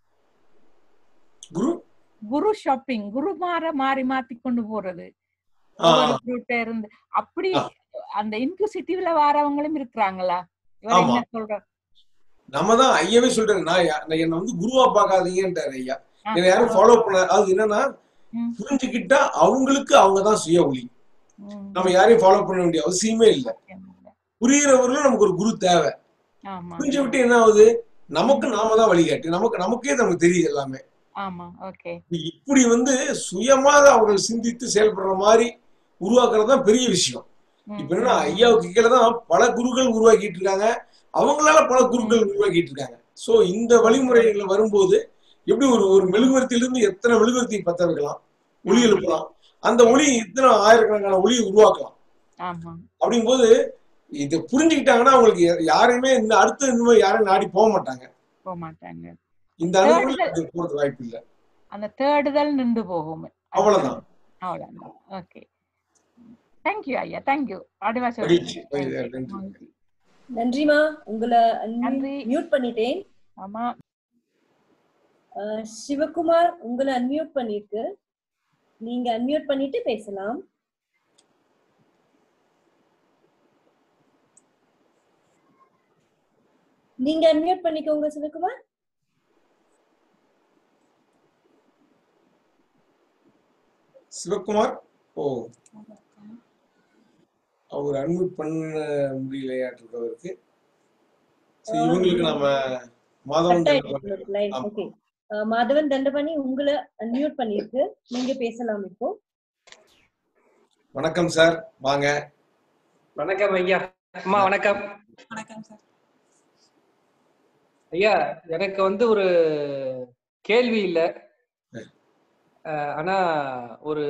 குரு ஷாப்பிங், குரு மாறி மாத்தி கொண்டு போறது இருந்து. அப்படி அந்த இன்க்ளூசிட்டிவ்ல வரவங்களும் இருக்கிறாங்களா? என்ன சொல்ற? நம்ம தான் ஐயாவே சொல்றேன், நான் என்ன குருவா பாக்காதீங்கன்றாரு ஐயா. என்ன யாரும் ஃபாலோ பண்ண, அது என்னன்னா புரிஞ்சுக்கிட்டா அவங்களுக்கு அவங்கதான் சுய ஒளி. நம்ம யாரையும் ஃபாலோ பண்ண வேண்டிய அவசியமே இல்லை. புரியுறவர்களும் நமக்கு ஒரு குரு தேவை. புரிஞ்சு விட்டு என்ன ஆகுது, நமக்கு நாம தான் வழிகாட்டு, நமக்கே நமக்கு தெரியுது எல்லாமே. இப்படி சுயமா அவர்கள் சிந்தித்து செயல்படுற மாதிரி உருவாக்குறது தான் பெரிய விஷயம். இப்ப என்ன ஐயாவுக்கு கீழதான் பல குருக்கள் உருவாக்கிட்டு இருக்காங்க, அவங்களால பல குருக்கள் உருவாக்கிட்டு இருக்காங்க. சோ இந்த வழிமுறைகள் வரும்போது எப்படி ஒரு மெழுகுவர்த்தியிலிருந்து எத்தனை மெழுகுவர்த்தி பத்த வைக்கலாம், ஒளி எழுப்பலாம், அந்த ஒளி இத்தனை ஆயிரக்கணக்கான ஒளியை உருவாக்கலாம். அப்படிங்கும்போது இதை புரிஞ்சுக்கிட்டாங்கன்னா அவங்களுக்கு யாரையுமே அடுத்த இன்னும் யாரும் நாடி போக மாட்டாங்க. இந்த அனுபவம் போறது வாய்ப்பு இல்லை. அந்த தேடுதல் நின்று போகும். அவ்வளவுதான். ஓகே, தேங்க் யூ ஐயா, தேங்க் யூ. நன்றிமா. உங்களை மியூட் பண்ணிட்டேன். ஆமா. சிவகுமார் உங்களை அன்மியூட் பண்ணிருக்கு, நீங்க அன்மியூட் பண்ணிட்டு பேசலாம். நீங்க அன்மியூட் பண்ணிக்கோங்க சிவகுமார். சிவகுமார். ஓ, அவர் அன்மியூட் பண்ண முடியலையாட்டு அவருக்கு. சரி, இவங்களுக்கு நாம மாதவன் லைன். ஓகே, மாதவன் தண்டபாணி உங்களை அன்மியூட் பண்ணிருக்கு, நீங்க பேசலாம் இப்போ. வணக்கம் சார், வாங்க. வணக்கம் ஐயா. அம்மா வணக்கம். வணக்கம் சார். ஐயா, எனக்கு ஒரு கேள்வி இல்ல, ஆனா ஒரு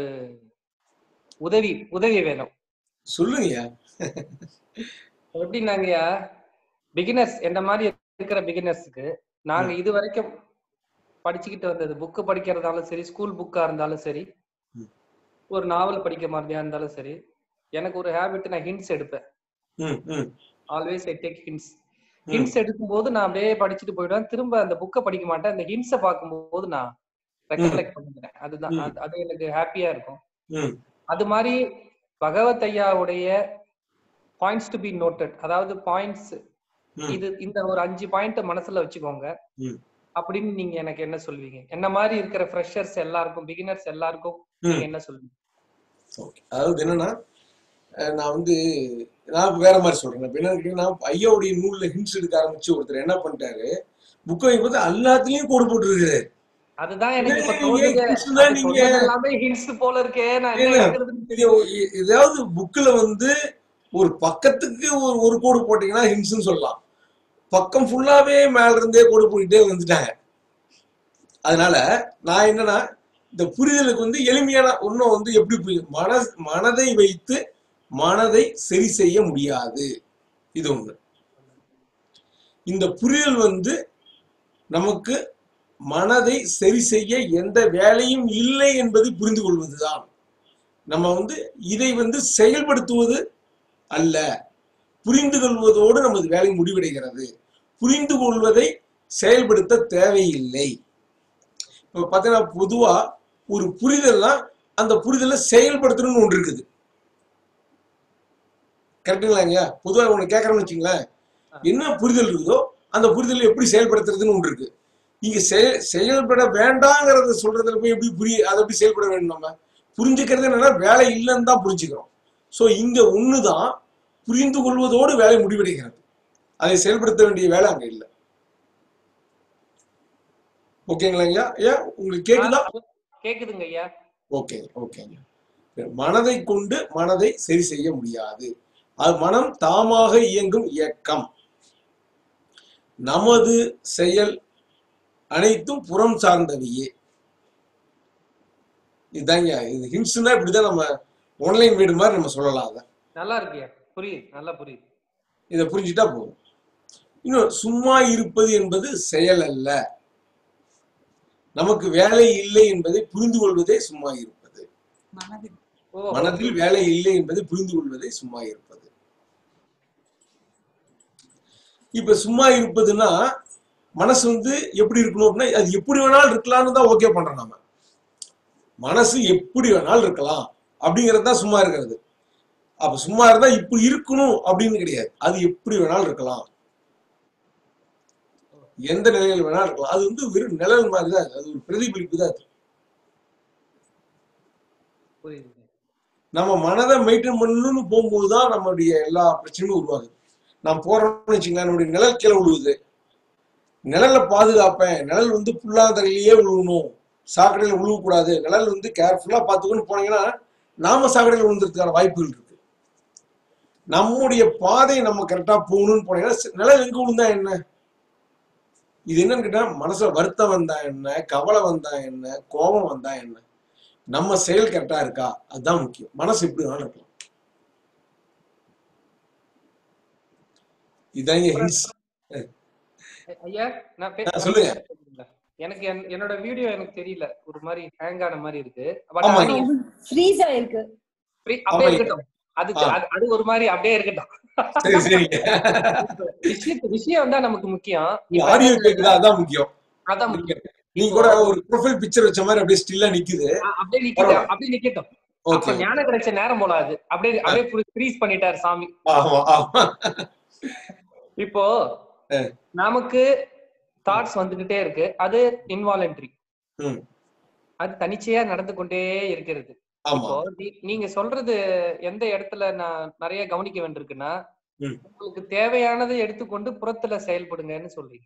உதவி வேணும். சொல்லுங்க. எப்படின்னாங்கய்யா, பிகினர்ஸ் என்ன மாதிரி இருக்கிற பிகினர்ஸுக்கு நாங்க இது வரைக்கும் படிச்சுக்கிட்டு வந்தது, புக்கு படிக்கிறதாலும் சரி, ஸ்கூல் புக்கா இருந்தாலும் சரி, ஒரு நாவல் படிக்க மாதிரியா இருந்தாலும் சரி, எனக்கு ஒரு ஹேபிட், நான் ஹிண்ட்ஸ் எடுப்பேன். Always I take hints. Hints எடுக்கும்போது நான் அப்படியே படிச்சுட்டு போயிடுவேன். திரும்ப அந்த புக்கை படிக்க மாட்டேன். அந்த ஹிண்ட்ஸை பார்க்கும்போது நான் ரெக்கலெக்ட் பண்ணிக்கிறேன். அதுதான், அது எனக்கு ஹாப்பியா இருக்கும். அது மாதிரி பகவத் ஐயாவுடைய பாயிண்ட்ஸ் டு பி நோட்டட், அதாவது பாயிண்ட்ஸ், இந்த ஒரு 5 பாயிண்ட் மனசுல வச்சுக்கோங்க அப்படின்னு நீங்க எனக்கு என்ன சொல்வீங்க? என்ன மாதிரி இருக்கிற ஃப்ரெஷர்ஸ் எல்லாருக்கும், பிகினர்ஸ் எல்லாருக்கும் நீங்க என்ன சொல்வீங்க? அதாவது என்னன்னா, நான் வேற மாதிரி சொல்றேன். என்னன்னா, ஐயாவுடைய நூல்ல ஹிண்ட்ஸ் எடுக்க ஆரம்பிச்சு ஒருத்தர் என்ன பண்ணிட்டாரு, புக்கை பார்த்து எல்லாத்துலயும் கோடு போட்டு இருக்காரு. அதுதான் எனக்கு போல இருக்கே. ஏதாவது புக்ல ஒரு பக்கத்துக்கு ஒரு கோடு போட்டீங்கன்னா ஹிண்ட்ஸ்னு சொல்லலாம். பக்கம் ஃபுல்லாவே மேல இருந்தே கோடு போட்டுட்டே வந்துட்டாங்க. அதனால நான் என்னன்னா, இந்த புரிதலுக்கு எளிமையான ஒன்னும் எப்படி புரியும், மனதை வைத்து மனதை சரி செய்ய முடியாது. இது ஒண்ணு. இந்த புரிதல் நமக்கு மனதை சரி செய்ய எந்த வேலையும் இல்லை என்பதை புரிந்து கொள்வதுதான். நம்ம இதை செயல்படுத்துவது அல்ல, புரிந்து கொள்வதோடு நமது வேலை முடிவடைகிறது. புரிந்து கொள்வதை செயல்படுத்த தேவையில்லை. இப்ப பாத்தீங்கன்னா, பொதுவா ஒரு புரிதல்னா அந்த புரிதலை செயல்படுத்தணும்னு ஒன்று இருக்குது. கரெக்டுங்களாங்க? பொதுவாக ஒண்ணு கேட்கறோம்னு வச்சுங்களேன், என்ன புரிதல் இருக்குதோ அந்த புரிதலை எப்படி செயல்படுத்துறதுன்னு ஒன்று இருக்கு. இங்க செயல்பட வேண்டாங்கிறத சொல்றதுல போய் அதை எப்படி செயல்பட வேண்டும்? நம்ம புரிஞ்சுக்கிறது என்னன்னா, வேலை இல்லைன்னு தான் புரிஞ்சுக்கிறோம். சோ இங்க ஒண்ணுதான், புரிந்து கொள்வதோடு வேலை முடிவடைகிறது. அதை செயல்படுத்த வேண்டிய வேலை அங்க இல்லை. ஓகேங்களா ஐயா? உங்களுக்கு கேக்குதா? கேக்குதுங்க ஐயா. ஓகேங்க. மனதை கொண்டு மனதை சரி செய்ய முடியாது. அது மனம் தாமாக இயங்கும் இயக்கம். நமது செயல் அனைத்தும் புறம் சார்ந்தவையே. இதுதாங்க. இது ஹிண்ட்ஸ்னா இப்படிதான் நம்ம ஆன்லைன் வீடு மாதிரி நம்ம சொல்லலாம். அத நல்லா இருக்கு, புரியுது, நல்லா புரியுது. இதை புரிஞ்சுட்டா போதும். இன்னும் சும்மா இருப்பது என்பது செயல் அல்ல. நமக்கு வேலை இல்லை என்பதை புரிந்து கொள்வதே சும்மா இருப்பது. மனதில் வேலை இல்லை என்பதை புரிந்து கொள்வதே சும்மா இருப்பது. இப்ப சும்மா இருப்பதுன்னா மனசு எப்படி இருக்கணும் அப்படின்னா, அது எப்படி வேணாலும் இருக்கலாம்னு தான் ஓகே பண்றோம். நம்ம மனசு எப்படி வேணாலும் இருக்கலாம் அப்படிங்கிறது தான் சும்மா இருக்கிறது. அப்ப சும்மா இருந்தா இப்படி இருக்கணும் அப்படின்னு கிடையாது. அது எப்படி வேணாலும் இருக்கலாம், எந்த நிலையில் வேணாலும் இருக்கலாம். அது வெறும் நிழல் மாதிரி தான். அது ஒரு பிரதிபலிப்பு தான். நம்ம மனதை மெயின்டைன் பண்ணணும்னு போகும்போதுதான் நம்மளுடைய எல்லா பிரச்சனையும் உருவாகுது. நான் போறோம்னு வச்சுங்களேன், நம்மளுடைய நிழல் கீழே விழுவுது. நிழலை பாதுகாப்பேன், நிழல் புல்லாந்தரையிலேயே விழுவணும், சாக்கடையில விழுவக்கூடாது, நிழல் கேர்ஃபுல்லா பார்த்துக்கணும்னு போனீங்கன்னா நாம சாக்கடையில விழுந்துறதுக்கான வாய்ப்புகள் இருக்கு. நம்முடைய பாதை நம்ம கரெக்டா போகணும்னு போனீங்கன்னா நிழல் எங்க விழுந்தா என்ன? இது என்னன்னு கேட்டா, மனசுல வருத்தம் வந்தா என்ன, கவலை வந்தா என்ன, கோபம் வந்தா என்ன, நம்ம செயல் கரெக்டா இருக்கா, அதுதான் முக்கியம். மனசு எப்படி வேணாலும் இருக்கலாம். இதாங்க ஐயா. நான் சொல்லுங்க. எனக்கு என்னோட வீடியோ எனக்கு தெரியல, ஒரு மாதிரி ஹேங் ஆன மாதிரி இருக்கு. ஃப்ரீஸ் ஆயிருக்கு. அப்படியே இருக்கட்டும். அது ஒரு மாதிரி அப்படியே இருக்கட்டும். விஷயம் தான் நமக்கு முக்கியம். ஆடியோ கேக்குதா, அதான் முக்கியம். அதான் முக்கியம். நீங்க கூட ஒரு ப்ரொஃபைல் பிக்சர் வச்ச மாதிரி அப்படியே ஸ்டில்லா நிக்குது. அப்படியே நிக்கட்டும். அப்ப ஞானம் கிடைச்ச நேரம் போல அது அப்படியே ஃப்ரீஸ் பண்ணிட்டாரு சாமி. இப்போ நமக்கு தாட்ஸ் வந்துகிட்டே இருக்கு, அது இன்வாலண்டரி, அது தனிச்சையா நடந்து கொண்டே இருக்கிறது. இப்போ நீங்க சொல்றது எந்த இடத்துல நான் நிறைய கவனிக்க வேண்டியிருக்குன்னா, உங்களுக்கு தேவையானதை எடுத்துக்கொண்டு புறத்துல செயல்படுங்கன்னு சொல்றீங்க.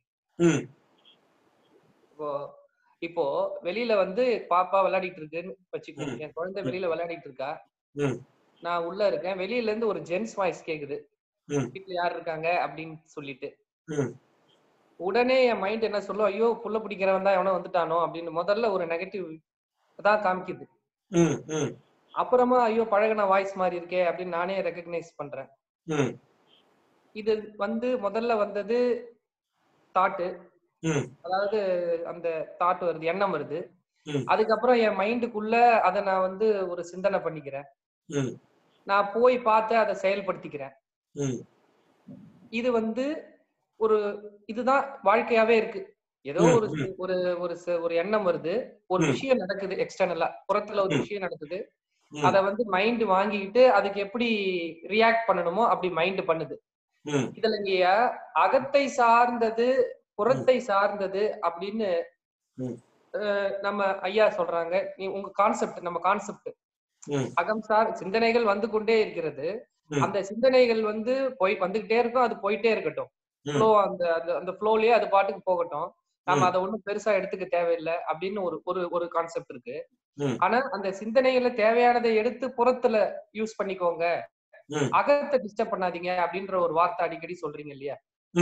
இப்போ இப்போ வெளியில வந்து பாப்பா விளையாடிட்டு இருக்குன்னு வச்சுக்கோங்க. என் குழந்தை வெளியில விளையாடிட்டு இருக்கா, நான் உள்ள இருக்கேன். வெளியில இருந்து ஒரு ஜென்ஸ் வாய்ஸ் கேக்குது, வீட்டுல யார் இருக்காங்க அப்படின்னு சொல்லிட்டு. உடனே என் மைண்ட் என்ன சொல்லும், ஐயோ புள்ள பிடிக்கிறவன் தான் எவனோ வந்துட்டானோ அப்படின்னு முதல்ல ஒரு நெகட்டிவ் தான் காமிக்குது. அப்புறமா ஐயோ பழகின வாய்ஸ் மாதிரி இருக்கே அப்படின்னு நானே ரெகக்னைஸ் பண்றேன். இது வந்து முதல்ல வந்தது தாட்டு, அதாவது அந்த தாட் வருது, எண்ணம் வருது. அதுக்கப்புறம் என் மைண்டுக்குள்ள அதை நான் வந்து ஒரு சிந்தனை பண்ணிக்கிறேன், நான் போய் பார்த்து அதை செயல்படுத்திக்கிறேன். இது வந்து ஒரு இதுதான் வாழ்க்கையாவே இருக்கு. ஏதோ ஒரு ஒரு ஒரு ஒரு எண்ணம் வருது, ஒரு விஷயம் நடக்குது, எக்ஸ்டர்னலா புறத்துல ஒரு விஷயம் நடக்குது, அத வந்து மைண்ட் வாங்கிக்கிட்டு அதுக்கு எப்படி ரியாக்ட் பண்ணணுமோ அப்படி மைண்ட் பண்ணுது. இதுல இங்க அகத்தை சார்ந்தது புறத்தை சார்ந்தது அப்படின்னு நம்ம ஐயா சொல்றாங்க. உங்க கான்செப்ட், நம்ம கான்செப்ட் அகம் சார் சிந்தனைகள் வந்து கொண்டே இருக்கிறது. அந்த சிந்தனைகள் வந்து வந்துகிட்டே இருக்கும், அது போயிட்டே இருக்கட்டும். ஃப்ளோ அந்த அந்த ஃப்ளோலயே அது பாட்டுக்கு போகட்டும், நம்ம அதை ஒண்ணும் பெருசா எடுத்துக்க தேவையில்லை அப்படின்னு ஒரு கான்செப்ட் இருக்கு. ஆனா அந்த சிந்தனைகளை தேவையானதை எடுத்து புறத்துல யூஸ் பண்ணிக்கோங்க, அகத்தை டிஸ்டர்ப் பண்ணாதீங்க அப்படின்ற ஒரு வார்த்தை அடிக்கடி சொல்றீங்க இல்லையா?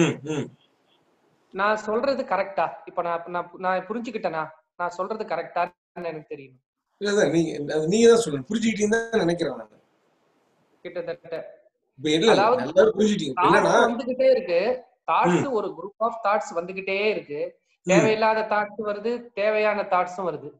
நான் சொல்றது கரெக்டா? இப்ப நான் புரிஞ்சுக்கிட்டேனா? நான் சொல்றது கரெக்டான்னு எனக்கு தெரியும். நீங்க தான் சொல்லணும், புரிஞ்சுக்கிட்டீங்கன்னு நினைக்கிறேன். கிட்டத்தட்ட அதாவது வந்துகிட்டே இருக்கு, தாட்ஸ் ஒரு குரூப் ஆஃப் தாட்ஸ் வந்துகிட்டே இருக்கு. தேவையில்லாத தாட்ஸ் வருது, தேவையான தாட்ஸும் வருது.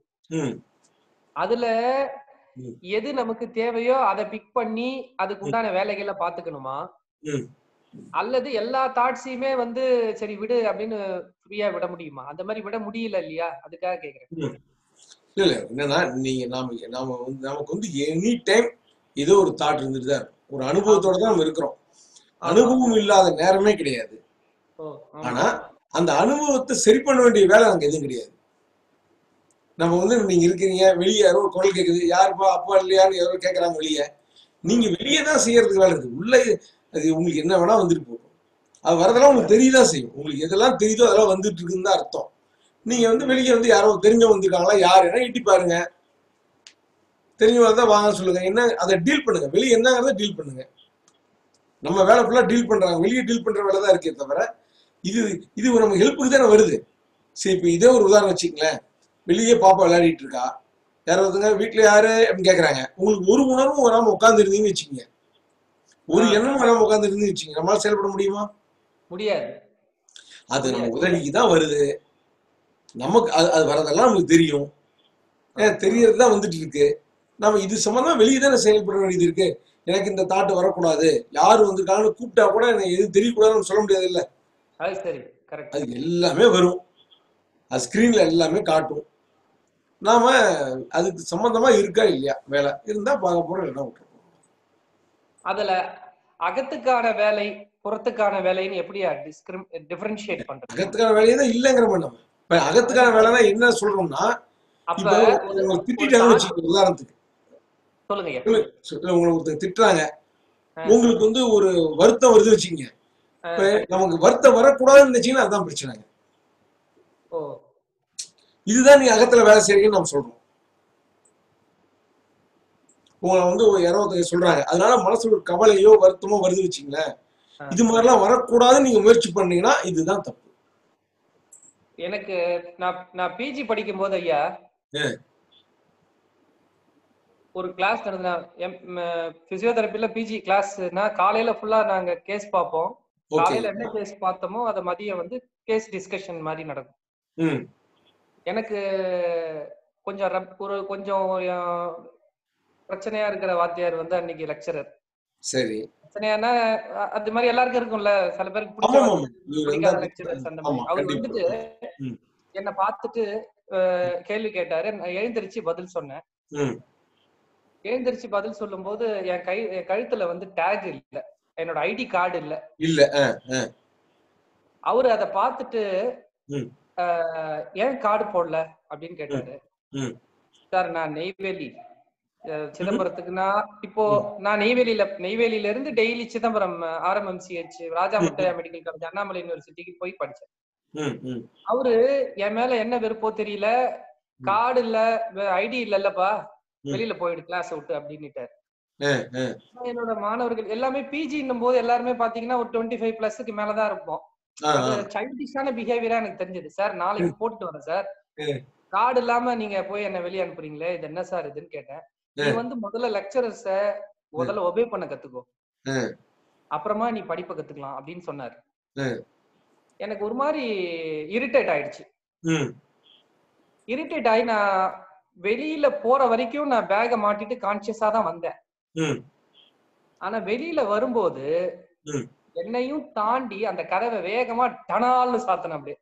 அதுல எது நமக்கு தேவையோ அதை பிக் பண்ணி அதுக்கு உண்டான வேலைகளை பாத்துக்கணுமா, அல்லது எல்லா தாட்ஸையுமே வந்து சரி விடு அப்படின்னு ஃப்ரீயா விட முடியுமா? அந்த மாதிரி விட முடியல இல்லையா, அதுக்காக கேக்குறேன். இல்ல என்னன்னா, நீங்க நமக்கு வந்து எனி டைம் ஏதோ ஒரு தாட் இருந்துட்டு தான் இருக்கும். ஒரு அனுபவத்தோட தான் நம்ம இருக்கிறோம். அனுபவம் இல்லாத நேரமே கிடையாது. ஆனா அந்த அனுபவத்தை சரி பண்ண வேண்டிய வேலை நமக்கு எதுவும் கிடையாது. நம்ம வந்து நீங்க இருக்கிறீங்க, வெளியே யாரோ ஒரு குரல் கேக்குது, யாருப்பா அப்பா இல்லையான்னு யாரோ கேட்கறாங்க வெளியே, நீங்க வெளியே தான் செய்யறதுக்கு வேலை இருக்கு. உள்ள அது உங்களுக்கு என்ன வேணா வந்துட்டு போகும், அது வரதெல்லாம் உங்களுக்கு தெரியதான் செய்யும். உங்களுக்கு எதெல்லாம் தெரியுதோ அதெல்லாம் வந்துட்டு இருக்குன்னு தான் அர்த்தம். நீங்க வந்து வெளியே வந்து யாரோ தெரிஞ்சவங்க வந்திருக்காங்களா, யாரு என்ன எட்டி பாருங்க, தெரிஞ்சவங்க தான் வாங்க சொல்லுங்க, என்ன அதை டீல் பண்ணுங்க. வெளியே என்னங்கிறத டீல் பண்ணுங்க. நம்ம வேலை ஃபுல்லா டீல் பண்றாங்க, வெளியே டீல் பண்ற வேலை தான் இருக்கே தவிர இது நம்ம ஹெல்ப்புக்கு தானே வருது. சரி, இப்ப இதே ஒரு உதாரணம் வச்சுக்கங்களேன். வெளியே பாப்பா விளையாடிட்டு இருக்கா, யாராவதுங்க வீட்டுல யாரு அப்படின்னு கேக்குறாங்க. உங்களுக்கு ஒரு உணர்வும் வராம உட்கார்ந்து இருந்தீங்கன்னு வச்சுக்கோங்க, ஒரு எண்ணமும் வராம உட்கார்ந்து இருந்தீங்கன்னு வச்சுக்கோங்க, நம்மளால செயல்பட முடியுமா? முடியாது. அது நம்ம உதவிக்கு தான் வருது. நமக்கு அது வரதெல்லாம் நமக்கு தெரியும், தெரியறதுதான் வந்துட்டு இருக்கு. நம்ம இது சம்பந்தமா வெளியே தானே செயல்பட வேண்டியது இருக்கு. எனக்கு இந்த தாட்டு வரக்கூடாது, யாரு வந்திருக்காங்கன்னு கூப்பிட்டா கூட எனக்கு எது தெரியக்கூடாதுன்னு சொல்ல முடியாது இல்ல. அது எல்லாமே வரும், அது ஸ்கிரீன்ல எல்லாமே காட்டும். நாம அதுக்கு சம்பந்தமா இருக்கா இல்லையா, வேலை இருந்தா பார்க்க போறோம், இல்லைன்னா விட்டுருவோம். அதுல அகத்துக்கான வேலை புறத்துக்கான வேலைன்னு எப்படி டிஃபரன்ஷியேட் பண்றது? அகத்துக்கான வேலையை தான் இல்லைங்கிற நம்ம. இப்ப அகத்துக்கான வேலைன்னா என்ன சொல்றோம்னா, இப்ப உங்களுக்கு திட்டாங்கன்னு வச்சுக்கோங்க, உதாரணத்துக்கு சொல்லுங்க. உங்களை ஒருத்தர் திட்டுறாங்க, உங்களுக்கு வந்து ஒரு வருத்தம் வருது வச்சுக்கோங்க. இப்ப நமக்கு வருத்தம் வரக்கூடாதுன்னு நினைச்சீங்கன்னா அதுதான் பிரச்சனைங்க. இதுதான் நீங்க அகத்துல வேலை செய்றீங்கன்னு நம்ம சொல்றோம். உங்களை வந்து யாரோ சொல்றாங்க, அதனால மனசுல ஒரு கவலையோ வருத்தமோ வருது வச்சுங்களேன், இது மாதிரிலாம் வரக்கூடாதுன்னு நீங்க முயற்சி பண்ணீங்கன்னா இதுதான் தப்பு. எனக்கு நான் பிஜி படிக்கும் போது ஐயா ஒரு கிளாஸ் நடந்தா, பிசியோதெரபில பிஜி கிளாஸ்னா காலையில ஃபுல்லா நாங்க கேஸ் பார்ப்போம். காலையில என்ன கேஸ் பார்த்தோமோ அதை மதியம் வந்து கேஸ் டிஸ்கஷன் மாதிரி நடக்கும். எனக்கு கொஞ்சம் பிரச்சனையா இருக்கிற வாத்தியார் வந்து அன்னைக்கு லெக்சரர். சரி, பிரச்சனையானா அது மாதிரி எல்லாருக்கும் இருக்கும்ல, சில பேருக்கு பிடிக்காத லெக்சரர்ஸ் அந்த மாதிரி. அவர் வந்துட்டு என்ன பார்த்துட்டு கேள்வி கேட்டாரு, நான் எழுந்திருச்சு பதில் சொன்னேன். எழுந்திருச்சு பதில் சொல்லும் போது என் கழுத்துல வந்து டேக் இல்ல, என்னோட ஐடி கார்டு இல்ல. அவரு அதை பார்த்துட்டு ஏன் கார்டு போடல அப்படின்னு கேட்டாரு. சார் நான் நெய்வேலி சிதம்பரத்துக்குன்னா இப்போ நான் நெய்வேலியில இருந்து daily Chidambaram RMMCH Raja Muthiah medical college Annamalai யூனிவர்சிட்டிக்கு போய் படிச்சேன். அவரு என் மேல என்ன வெறுப்போ தெரியல, கார்டு இல்ல ஐடி இல்லல்லப்பா வெளியில போயிடு கிளாஸ் விட்டு அப்படின்னுட்டாரு. என்னோட மாணவர்கள் எல்லாமே பிஜின்னும் போது எல்லாருமே பாத்தீங்கன்னா ஒரு 25+ மேலதான் இருப்போம். சைல்டிஷான பிஹேவியரா எனக்கு தெரிஞ்சது. சார் நாளைக்கு போட்டுட்டு வரேன் சார், கார்டு இல்லாம நீங்க போய் என்ன வெளியே அனுப்புறீங்களே, இது என்ன சார் இதுன்னு கேட்டேன். நீ வந்து முதல்ல லெக்சரர்ஸ முதல்ல ஒபே பண்ண கத்துக்கோ, அப்புறமா நீ படிப்பை கத்துக்கலாம் அப்படின்னு சொன்னாரு. எனக்கு ஒரு மாதிரி இரிட்டேட் ஆயிடுச்சு. இரிட்டேட் ஆகி நான் வெளியில போற வரைக்கும் நான் பேக மாட்டிட்டு கான்சியஸா தான் வந்தேன். ஆனா வெளியில வரும்போது என்னையும் தாண்டி அந்த கதவை வேகமா டனால்னு சாத்தன. அப்படியே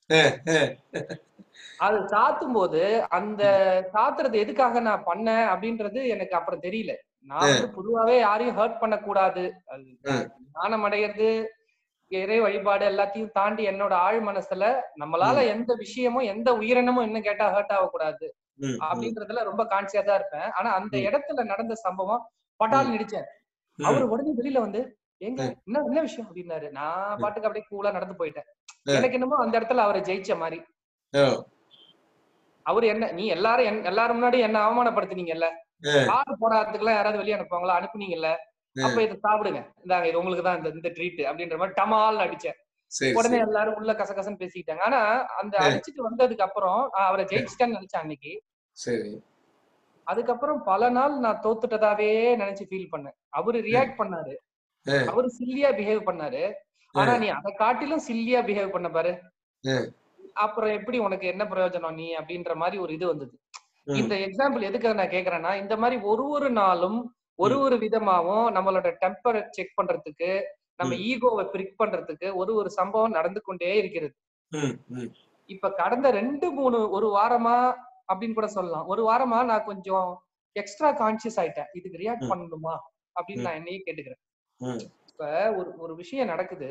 அது சாத்தும் போது அந்த சாத்துறது எதுக்காக நான் பண்ணேன் அப்படின்றது எனக்கு அப்புறம் தெரியல. நான் வந்து பொதுவாவே யாரையும் ஹர்ட் பண்ண கூடாது, ஞானம் அடைகிறது இறை வழிபாடு எல்லாத்தையும் தாண்டி என்னோட ஆழ் மனசுல நம்மளால எந்த விஷயமும் எந்த உயிரினமும் என்ன கேட்டா ஹர்ட் ஆகக்கூடாது அப்படின்றதுல ரொம்ப கான்சியஸா தான் இருப்பேன். ஆனா அந்த இடத்துல நடந்த சம்பவம் பட்டால் நினைச்சேன். அவரு உடனே வெளியில வந்து எங்க என்ன விஷயம் அப்படின்னாரு. நான் பாட்டுக்கு அப்படியே கூலா நடந்து போயிட்டேன். எனக்கு என்னமோ அந்த இடத்துல அவரை ஜெயிச்ச மாதிரி. அவரு என்ன நீ எல்லாரும் முன்னாடி என்ன அவமானப்படுத்தினீங்கல்ல, கார்டு போடாததுக்கு எல்லாம் யாராவது வெளியே அனுப்புவாங்களா, அனுப்புனீங்கல்ல, அப்ப இதை சாப்பிடுங்க, இந்தாங்க இது உங்களுக்கு தான் இந்த ட்ரீட் அப்படின்ற மாதிரி டமால் அடிச்சேன். உடனே எல்லாரும் உள்ள கசகசன்னு பேசிக்கிட்டாங்க. ஆனா அந்த அடிச்சுட்டு வந்ததுக்கு அப்புறம் அவரை ஜெயிச்சிட்டேன்னு நினைச்சேன் அன்னைக்கு. அதுக்கப்புறம் பல நாள் நான் தோத்துட்டதாவே நினைச்சு ஃபீல் பண்ணேன். அவரு ரியாக்ட் பண்ணாரு, அவரு சில்லியா பிஹேவ் பண்ணாரு. ஆனா நீ அதை காட்டிலும் சில்லியா பிஹேவ் பண்ண பாரு, அப்புறம் எப்படி உனக்கு என்ன பிரயோஜனம் நீ அப்படின்ற மாதிரி ஒரு இது வந்தது. இந்த எக்ஸாம்பிள் எதுக்காக நான் கேக்குறேன்னா, இந்த மாதிரி ஒரு நாளும் ஒரு விதமாவும் நம்மளோட டெம்பரை செக் பண்றதுக்கு, நம்ம ஈகோவை பிரிக் பண்றதுக்கு ஒரு சம்பவம் நடந்து கொண்டே இருக்கிறது. இப்ப கடந்த 2-3 ஒரு வாரமா அப்படின்னு கூட சொல்லலாம், ஒரு வாரமா நான் கொஞ்சம் எக்ஸ்ட்ரா கான்சியஸ் ஆயிட்டேன். இதுக்கு ரியாக்ட் பண்ணணுமா அப்படின்னு நான் என்னையே கேட்டுக்கிறேன். இப்ப ஒரு விஷயம் நடக்குது,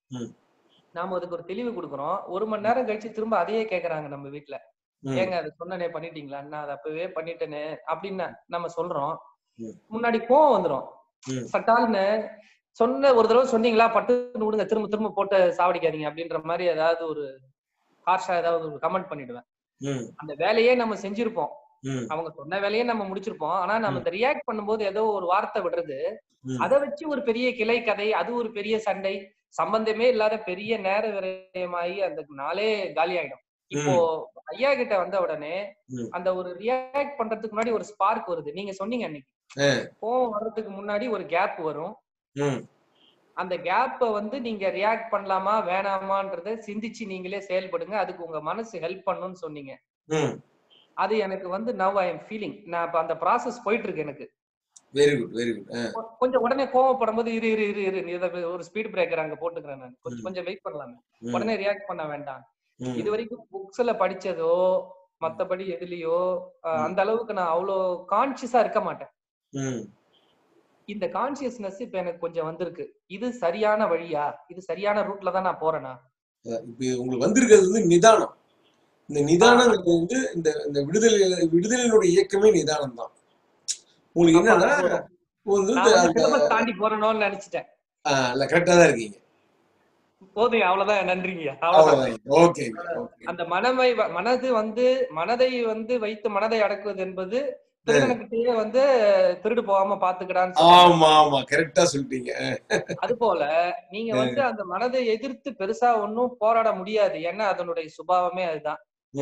நாம அதுக்கு ஒரு தெளிவு கொடுக்குறோம். 1 மணி நேரம் கழிச்சு திரும்ப அதையே கேக்குறாங்க நம்ம வீட்டுல, ஏங்க அதை சொன்னனே பண்ணிட்டீங்களா, நான் அதை அப்பவே பண்ணிட்டேனே அப்படின்னு நம்ம சொல்றோம். முன்னாடி கோவம் வந்துரும், சட்டால்னு சொன்ன ஒரு தடவை சொன்னீங்களா பட்டு விடுங்க, திரும்ப திரும்ப போட்டு சாவடிக்காதீங்க அப்படின்ற மாதிரி ஏதாவது ஒரு ஹார்ஷா ஏதாவது ஒரு கமெண்ட் பண்ணிடுவேன். அந்த வேலையே நம்ம செஞ்சிருப்போம், அவங்க சொன்ன வேலையே நம்ம முடிச்சிருப்போம். ஆனா நம்ம இந்த ரியாக்ட் பண்ணும்போது ஏதோ ஒரு வார்த்தை விடுறது, அதை வச்சு ஒரு பெரிய கிளை கதை, அது ஒரு பெரிய சண்டை, சம்பந்தமே இல்லாத பெரிய நேர விரயமாயி அந்த நாளே காலி ஆயிடும். இப்போ ஐயா கிட்ட வந்த உடனே அந்த ஒரு ரியாக்ட் பண்றதுக்கு முன்னாடி ஒரு ஸ்பார்க் வருது. நீங்க சொன்னீங்க அன்னைக்கு, கோவம் வர்றதுக்கு முன்னாடி ஒரு கேப் வரும். அந்த கேப்ப வந்து நீங்க ரியாக்ட் பண்ணலாமா வேணாமான்றத சிந்திச்சு நீங்களே செயல்படுங்க, அதுக்கு உங்க மனசு ஹெல்ப் பண்ணும்னு சொன்னீங்க. அது எனக்கு வந்து நவ் ஐ எம் ஃபீலிங், நான் இப்ப அந்த ப்ராசஸ் போயிட்டு இருக்கு எனக்கு. Very good very good. கொஞ்சம் உடனே கோவப்படும் போது இரு ஒரு ஸ்பீட் பிரேக்கர் அங்க போட்டுக்கிறேன் நான், கொஞ்சம் வெயிட் பண்ணலாமே, உடனே ரியாக்ட் பண்ண வேண்டாம். இது வரைக்கும் புக்ஸ்ல படிச்சதோ மத்தபடி எதுலயோ அந்த அளவுக்கு நான் அவ்வளவு கான்சியஸா இருக்க மாட்டேன். இந்த கான்சியஸ்னஸ் இப்ப எனக்கு கொஞ்சம் வந்திருக்கு. இது சரியான வழியா, இது சரியான ரூட்ல தான் நான் போறேனா? இப்ப உங்களுக்கு வந்திருக்கிறது வந்து நிதானம். இந்த நிதானங்கிறது வந்து இந்த விடுதலையினுடைய இயக்கமே நிதானம் தான். உங்களுக்கு என்னன்னா தாண்டி போறணும்னு நினைச்சிட்டேன். கரெக்டா தான் இருக்கீங்க. போதும், அவ்வளவுதான், நன்றிங்க. அந்த மனது வந்து மனதை வந்து வைத்து மனதை அடக்குவது என்பது திருடனுக்கிட்டே வந்து திருடு போகாம பாத்துக்கிடான்னு. ஆமா ஆமா, கரெக்டா சொல்லிட்டீங்க. அது போல நீங்க வந்து அந்த மனதை எதிர்த்து பெருசா ஒன்னும் போராட முடியாது, ஏன்னா அதனுடைய சுபாவமே அதுதான்.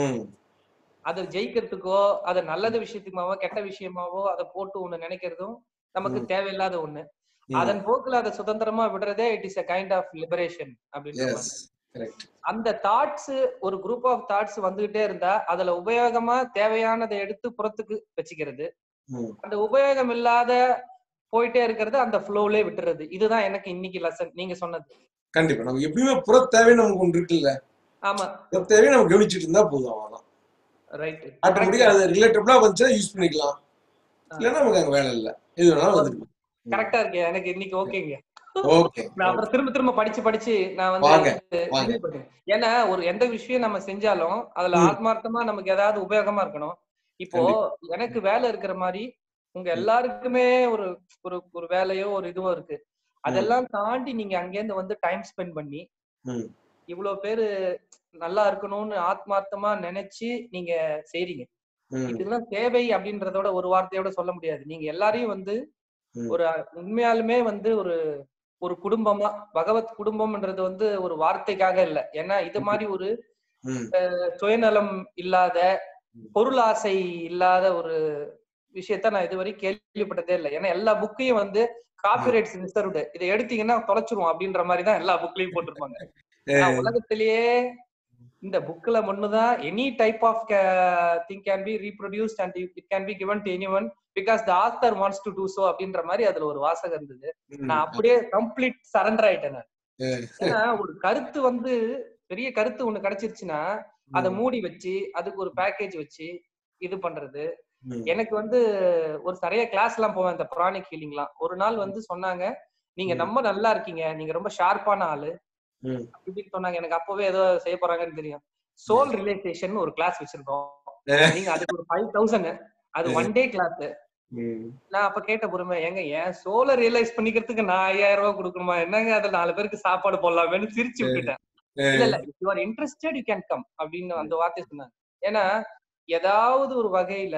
அதை ஜெயிக்கிறதுக்கோ அது நல்லது விஷயத்துமாவோ கெட்ட விஷயமாவோ அதை போட்டு ஒண்ணு நினைக்கிறதும் நமக்கு தேவையில்லாத ஒண்ணு. அதன் போக்குல அதை சுதந்திரமா விடுறதே it is a kind of liberation அப்படின்னு. அந்த தாட்ஸ், ஒரு குரூப் ஆஃப் தாட்ஸ் வந்துகிட்டே இருந்தா அதுல உபயோகமா தேவையானதை எடுத்து புறத்துக்கு வச்சுக்கிறது, அந்த உபயோகம் இல்லாத போயிட்டே இருக்கிறது அந்த ஃப்ளோலே விட்டுறது. இதுதான் எனக்கு இன்னைக்கு லெசன் நீங்க சொன்னது. கண்டிப்பா நம்ம எப்பயுமே புற தேவை நமக்கு ஒன்று இருக்குல்ல. ஆமா, புற தேவை நம்ம கவனிச்சுட்டு இருந்தா போதும், அவ்வளவுதான். ரைட், ஆட்டோமேட்டிக்கா அது ரிலேட்டபிளா வந்துச்சா யூஸ் பண்ணிக்கலாம், இல்லன்னா நமக்கு அங்க வேலை இல்ல, எது வேணாலும் வந்துடும். கரெக்டா இருக்கு எனக்கு இன்னைக்கு. ஓகேங்க. ஓகே, நான் அப்புறம் திரும்ப படிச்சு நான் வந்து, ஏன்னா ஒரு எந்த விஷயம் நம்ம செஞ்சாலும் அதுல ஆத்மார்த்தமா நமக்கு ஏதாவது உபயோகமா இருக்கணும். இப்போ எனக்கு வேலை இருக்கிற மாதிரி உங்க எல்லாருக்குமே ஒரு ஒரு ஒரு வேலையோ ஒரு இதுவோ இருக்கு. அதெல்லாம் தாண்டி நீங்க அங்கேருந்து வந்து டைம் ஸ்பெண்ட் பண்ணி இவ்வளவு பேரு நல்லா இருக்கணும்னு ஆத்மார்த்தமா நினைச்சு நீங்க செய்றீங்க. இதெல்லாம் தேவை அப்படின்றதோட ஒரு வார்த்தையோட சொல்ல முடியாது. நீங்க எல்லாரையும் வந்து ஒரு உண்மையாலுமே வந்து ஒரு ஒரு குடும்பமா, பகவத் குடும்பம்ன்றது வந்து ஒரு வார்த்தைக்காக இல்ல. ஏன்னா இது மாதிரி ஒரு சுயநலம் இல்லாத, பொருள் ஆசை இல்லாத ஒரு விஷயத்த நான் இதுவரை கேள்விப்பட்டதே இல்லை. ஏன்னா எல்லா புக்கையும் வந்து காப்பிரைட்ஸ் ரிசர்வ்டு, இதை எடுத்தீங்கன்னா தொலைச்சிருவோம் அப்படின்ற மாதிரிதான் எல்லா புக்லயும் போட்டிருப்பாங்க. ஆனா உலகத்திலேயே இந்த புக்ல ஒண்ணுதான் any type of thing can be reproduced and it can be given to anyone because the author wants to do so அப்படின்ற மாதிரி அதுல ஒரு வாசகம் இருந்தது. நான் அப்படியே கம்ப்ளீட் சரண்டர் ஆயிட்டேன் நான். ஏன்னா ஒரு கருத்து வந்து பெரிய கருத்து ஒண்ணு கிடைச்சிருச்சுன்னா அதை மூடி வச்சு அதுக்கு ஒரு பேக்கேஜ் வச்சு இது பண்றது. எனக்கு வந்து ஒரு நிறைய கிளாஸ் எல்லாம் போவேன் இந்த புராணிக் ஹீலிங்லாம். ஒரு நாள் வந்து சொன்னாங்க, நீங்க ரொம்ப நல்லா இருக்கீங்க, நீங்க ரொம்ப ஷார்ப்பான ஆளு அப்படின்னு சொன்னாங்க. எனக்கு அப்பவே ஏதோ செய்ய போறாங்கன்னு தெரியும். சோல் ரிலேஷன் ஒரு கிளாஸ் வச்சிருக்கோம், நீங்க அதுக்கு ஒரு 5000, அது 1 டே கிளாஸ். நான் அப்ப கேட்ட பொறுமை, எங்க என் சோலை ரியலைஸ் பண்ணிக்கிறதுக்கு நான் 5000 ரூபாய் கொடுக்கணுமா, என்னங்க அதுல 4 பேருக்கு சாப்பாடு போடலாமேன்னு சிரிச்சு விட்டுட்டேன். இல்ல இல்ல, if you are interested you can come அப்படின்னு அந்த வார்த்தை சொன்னாங்க. ஏன்னா ஏதாவது ஒரு வகையில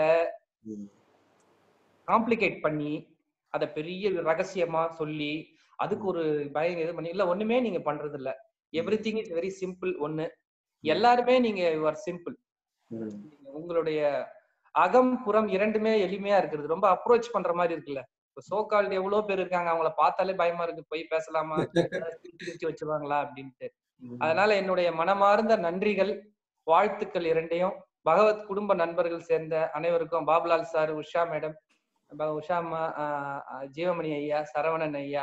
காம்ப்ளிகேட் பண்ணி அத பெரிய ரகசியமா சொல்லி அதுக்கு ஒரு பயம் இது பண்ணி இல்ல, ஒண்ணுமே நீங்க பண்றது இல்ல. Everything is very simple. ஒண்ணு, எல்லாருமே நீங்க யூ ஆர் சிம்பிள். உங்களுடைய அகம் புறம் இரண்டுமே எளிமையா இருக்கிறது. ரொம்ப அப்ரோச் பண்ற மாதிரி இருக்குல்ல. இப்போ சோகால்டு எவ்வளவு பேர் இருக்காங்க, அவங்கள பார்த்தாலே பயமா இருக்கு, போய் பேசலாமா, சிரிச்சு வச்சுருவாங்களா அப்படின்ட்டு. அதனால என்னுடைய மனமார்ந்த நன்றிகள், வாழ்த்துக்கள் இரண்டையும் பகவத் குடும்ப நண்பர்கள் சேர்ந்த அனைவருக்கும், பாபுலால் சார், உஷா மேடம், உஷா அம்மா, ஜீவமணி ஐயா, சரவணன் ஐயா,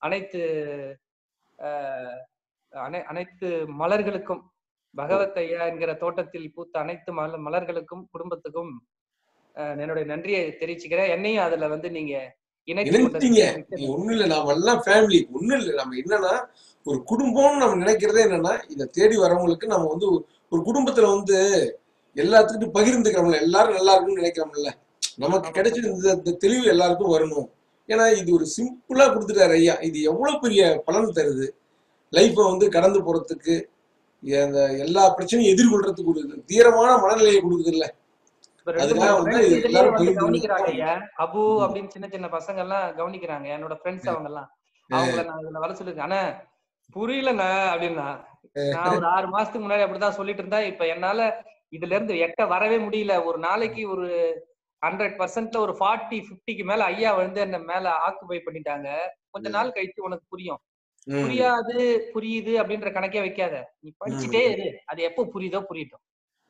அனைத்து மலர்களுக்கும், பகவத் ஐயா என்கிற தோட்டத்தில் பூத்த அனைத்து மலர்களுக்கும் குடும்பத்துக்கும் என்னுடைய நன்றியை தெரிவிச்சுக்கிறேன். என்னையும் அதுல வந்து நீங்க இணைச்சிட்டீங்க. ஒண்ணு இல்ல, நாம எல்லாம் ஃபேமிலி. ஒண்ணு இல்ல, நம்ம என்னன்னா ஒரு குடும்பம்னு நம்ம நினைக்கிறதே என்னன்னா, இதை தேடி வரவங்களுக்கு நம்ம வந்து ஒரு குடும்பத்துல வந்து எல்லாத்துக்கிட்டும் பகிர்ந்துக்கிறோம்ல, எல்லாரும் நல்லா இருக்கும்னு நினைக்கிறோம்ல. நமக்கு கிடைச்ச இந்த தெளிவு எல்லாருக்கும் வரணும். ஏன்னா இது ஒரு சிம்பிளா கொடுத்துட்டாரு ஐயா. இது எவ்வளவு பெரிய பலன் தருது. லைஃப்பை வந்து கடந்து போறதுக்கு, அந்த எல்லா பிரச்சனையும் எதிர்கொள்றதுக்கு ஒரு தீரமான மனநிலையை கொடுக்குது இல்ல. கவனிக்கிறாங்க அபு அப்படின்னு சின்ன சின்ன பசங்க எல்லாம் கவனிக்கிறாங்க. என்னோட ஃப்ரெண்ட்ஸ் அவங்க எல்லாம், அவங்கள நான் இதுல வர சொல்லிருக்கேன். ஆனா புரியலண்ணா அப்படின்னா, நான் ஒரு 6 மாசத்துக்கு முன்னாடி அப்படிதான் சொல்லிட்டு இருந்தா, இப்ப என்னால இதுல இருந்து எட்ட வரவே முடியல. ஒரு நாளைக்கு ஒரு 100%ல ஒரு 40-50க்கு மேல ஐயா வந்து என்ன மேல ஆக்குபை பண்ணிட்டாங்க. கொஞ்ச நாள் கழிச்சு உனக்கு புரியும். புரியாது புரியுது அப்படின்ற கணக்கே வைக்காத, நீ படிச்சுட்டே இரு, அது எப்போ புரியுதோ புரியட்டும்.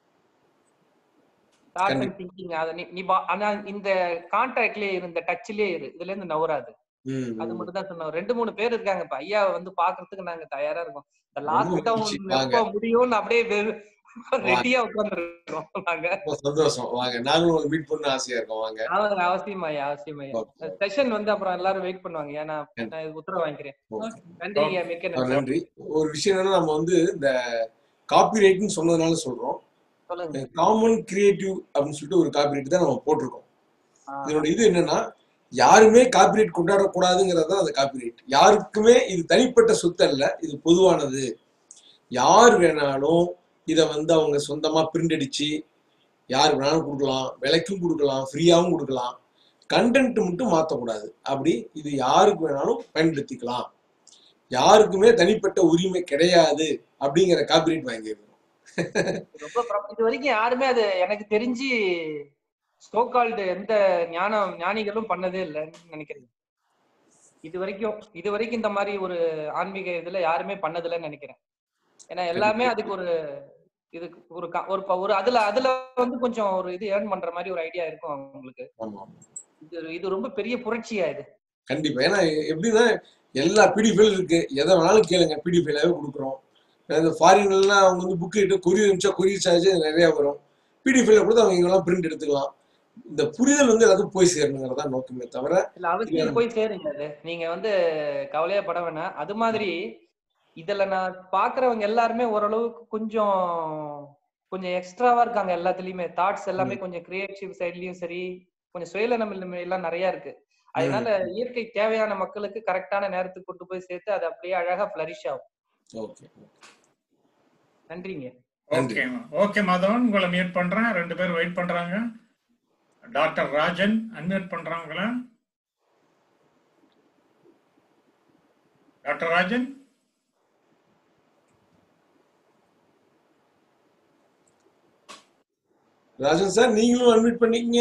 தாட் அண்ட் திங்கிங் அத நீ ஆனா இந்த கான்டாக்ட்லயே இரு, இந்த டச்லயே இரு, இதுல இருந்து நவராது. அது மட்டும் தான் சொன்னோம். 2-3 பேர் இருக்காங்க இப்ப ஐயாவை வந்து பாக்குறதுக்கு நாங்க தயாரா இருக்கோம். இந்த லாஸ்ட் டவுன் எப்போ முடியும்னு அப்படியே ரெடியா உட்கார்ந்துருக்கோம் நாங்க. சந்தோஷம், வாங்க, நாங்களும் உங்களை மீட் பண்ண ஆசையா இருக்கோம். வாங்க, அவசியமாயா அவசியமாயா. செஷன் வந்து அப்புறம் எல்லாரும் வெயிட் பண்ணுவாங்க. ஏன்னா நான் உத்தரவு வாங்கிக்கிறேன். நன்றி ஐயா, மிக்க நன்றி. ஒரு விஷயம் என்னன்னா, நம்ம வந்து இந்த காப்பிரைட்னு சொன்னதுனால சொல்றோம், காமன் கிரியேட்டிவ் அப்படின்னு சொல்லிட்டு ஒரு காப்பிரைட் தான் நம்ம போட்டிருக்கோம். இதோட இது என்னன்னா, யாருமே காப்பிரைட் கொண்டாடக்கூடாதுங்கிறது தான் அந்த காப்பிரைட். யாருக்குமே இது தனிப்பட்ட சொத்து அல்ல, இது பொதுவானது. யார் வேணாலும் இதை வந்து அவங்க சொந்தமா பிரிண்ட் அடிச்சு யார் வேணாலும் கொடுக்கலாம், விலைக்கும் கொடுக்கலாம், ஃப்ரீயாவும் கொடுக்கலாம். கண்டென்ட் மட்டும் மாற்றக்கூடாது. அப்படி இது யாருக்கு வேணாலும் பயன்படுத்திக்கலாம், யாருக்குமே தனிப்பட்ட உரிமை கிடையாது அப்படிங்கிற காப்பிரைட் வாங்கியிருக்கோம். இது வரைக்கும் யாருமே அது எனக்கு தெரிஞ்சு சோகால்டு எந்த ஞானிகளும் பண்ணதே இல்லைன்னு நினைக்கிறேன். இது வரைக்கும் இந்த மாதிரி ஒரு ஆன்மீக இதுல யாருமே பண்ணதில்லைன்னு நினைக்கிறேன். ஏன்னா எல்லாமே அதுக்கு ஒரு இதுக்கு ஒரு அதுல வந்து கொஞ்சம் ஒரு இது ஏர்ன் பண்ற மாதிரி ஒரு ஐடியா இருக்கும் அவங்களுக்கு. இது ரொம்ப பெரிய புரட்சியா இது. கண்டிப்பா. ஏன்னா எப்படின்னா எல்லா பிடிஃபைல் இருக்கு, எதை வேணாலும் கேளுங்க, பிடிஃபைலாவே கொடுக்குறோம். ஃபாரின்லாம் அவங்க வந்து புக்கு கிட்ட கொரியர் அனுப்பிச்சா கொரியர் சார்ஜ் நிறைய வரும். பிடிஎஃப்ல கூட அவங்க இங்கெல்லாம் பிரிண்ட் எடுத்துக்கலாம். இந்த புரிதல் வந்து எல்லாத்துக்கும் போய் சேரணுங்கிறதா நோக்கமே தவிர இல்ல அவசியம் போய் சேருங்க. அது நீங்க வந்து கவலையே பட வேணாம். அது மாதிரி இதுல நான் பாக்குறவங்க எல்லாருமே ஓரளவுக்கு கொஞ்சம் எக்ஸ்ட்ராவா இருக்காங்க. எல்லாத்துலயுமே தாட்ஸ் எல்லாமே கொஞ்சம் கிரியேட்டிவ் சைட்லயும் சரி, கொஞ்சம் சுயநலம் எல்லாம் நிறைய இருக்கு. அதனால இயற்கை தேவையான மக்களுக்கு கரெக்டான நேரத்துக்கு கொண்டு போய் சேர்த்து அது அப்படியே அழகா ஃபிளரிஷ் ஆகும். ஓகே நன்றிங்க. ஓகே ஓகே மாதவன், உங்களை மியூட் பண்றேன். 2 பேர் வெயிட் பண்றாங்க. டாக்டர் ராஜன் அன்மியூட் பண்றாங்களா? டாக்டர் ராஜன். ராஜன் சார், நீங்களும் அன்மியூட் பண்ணிக்கங்க.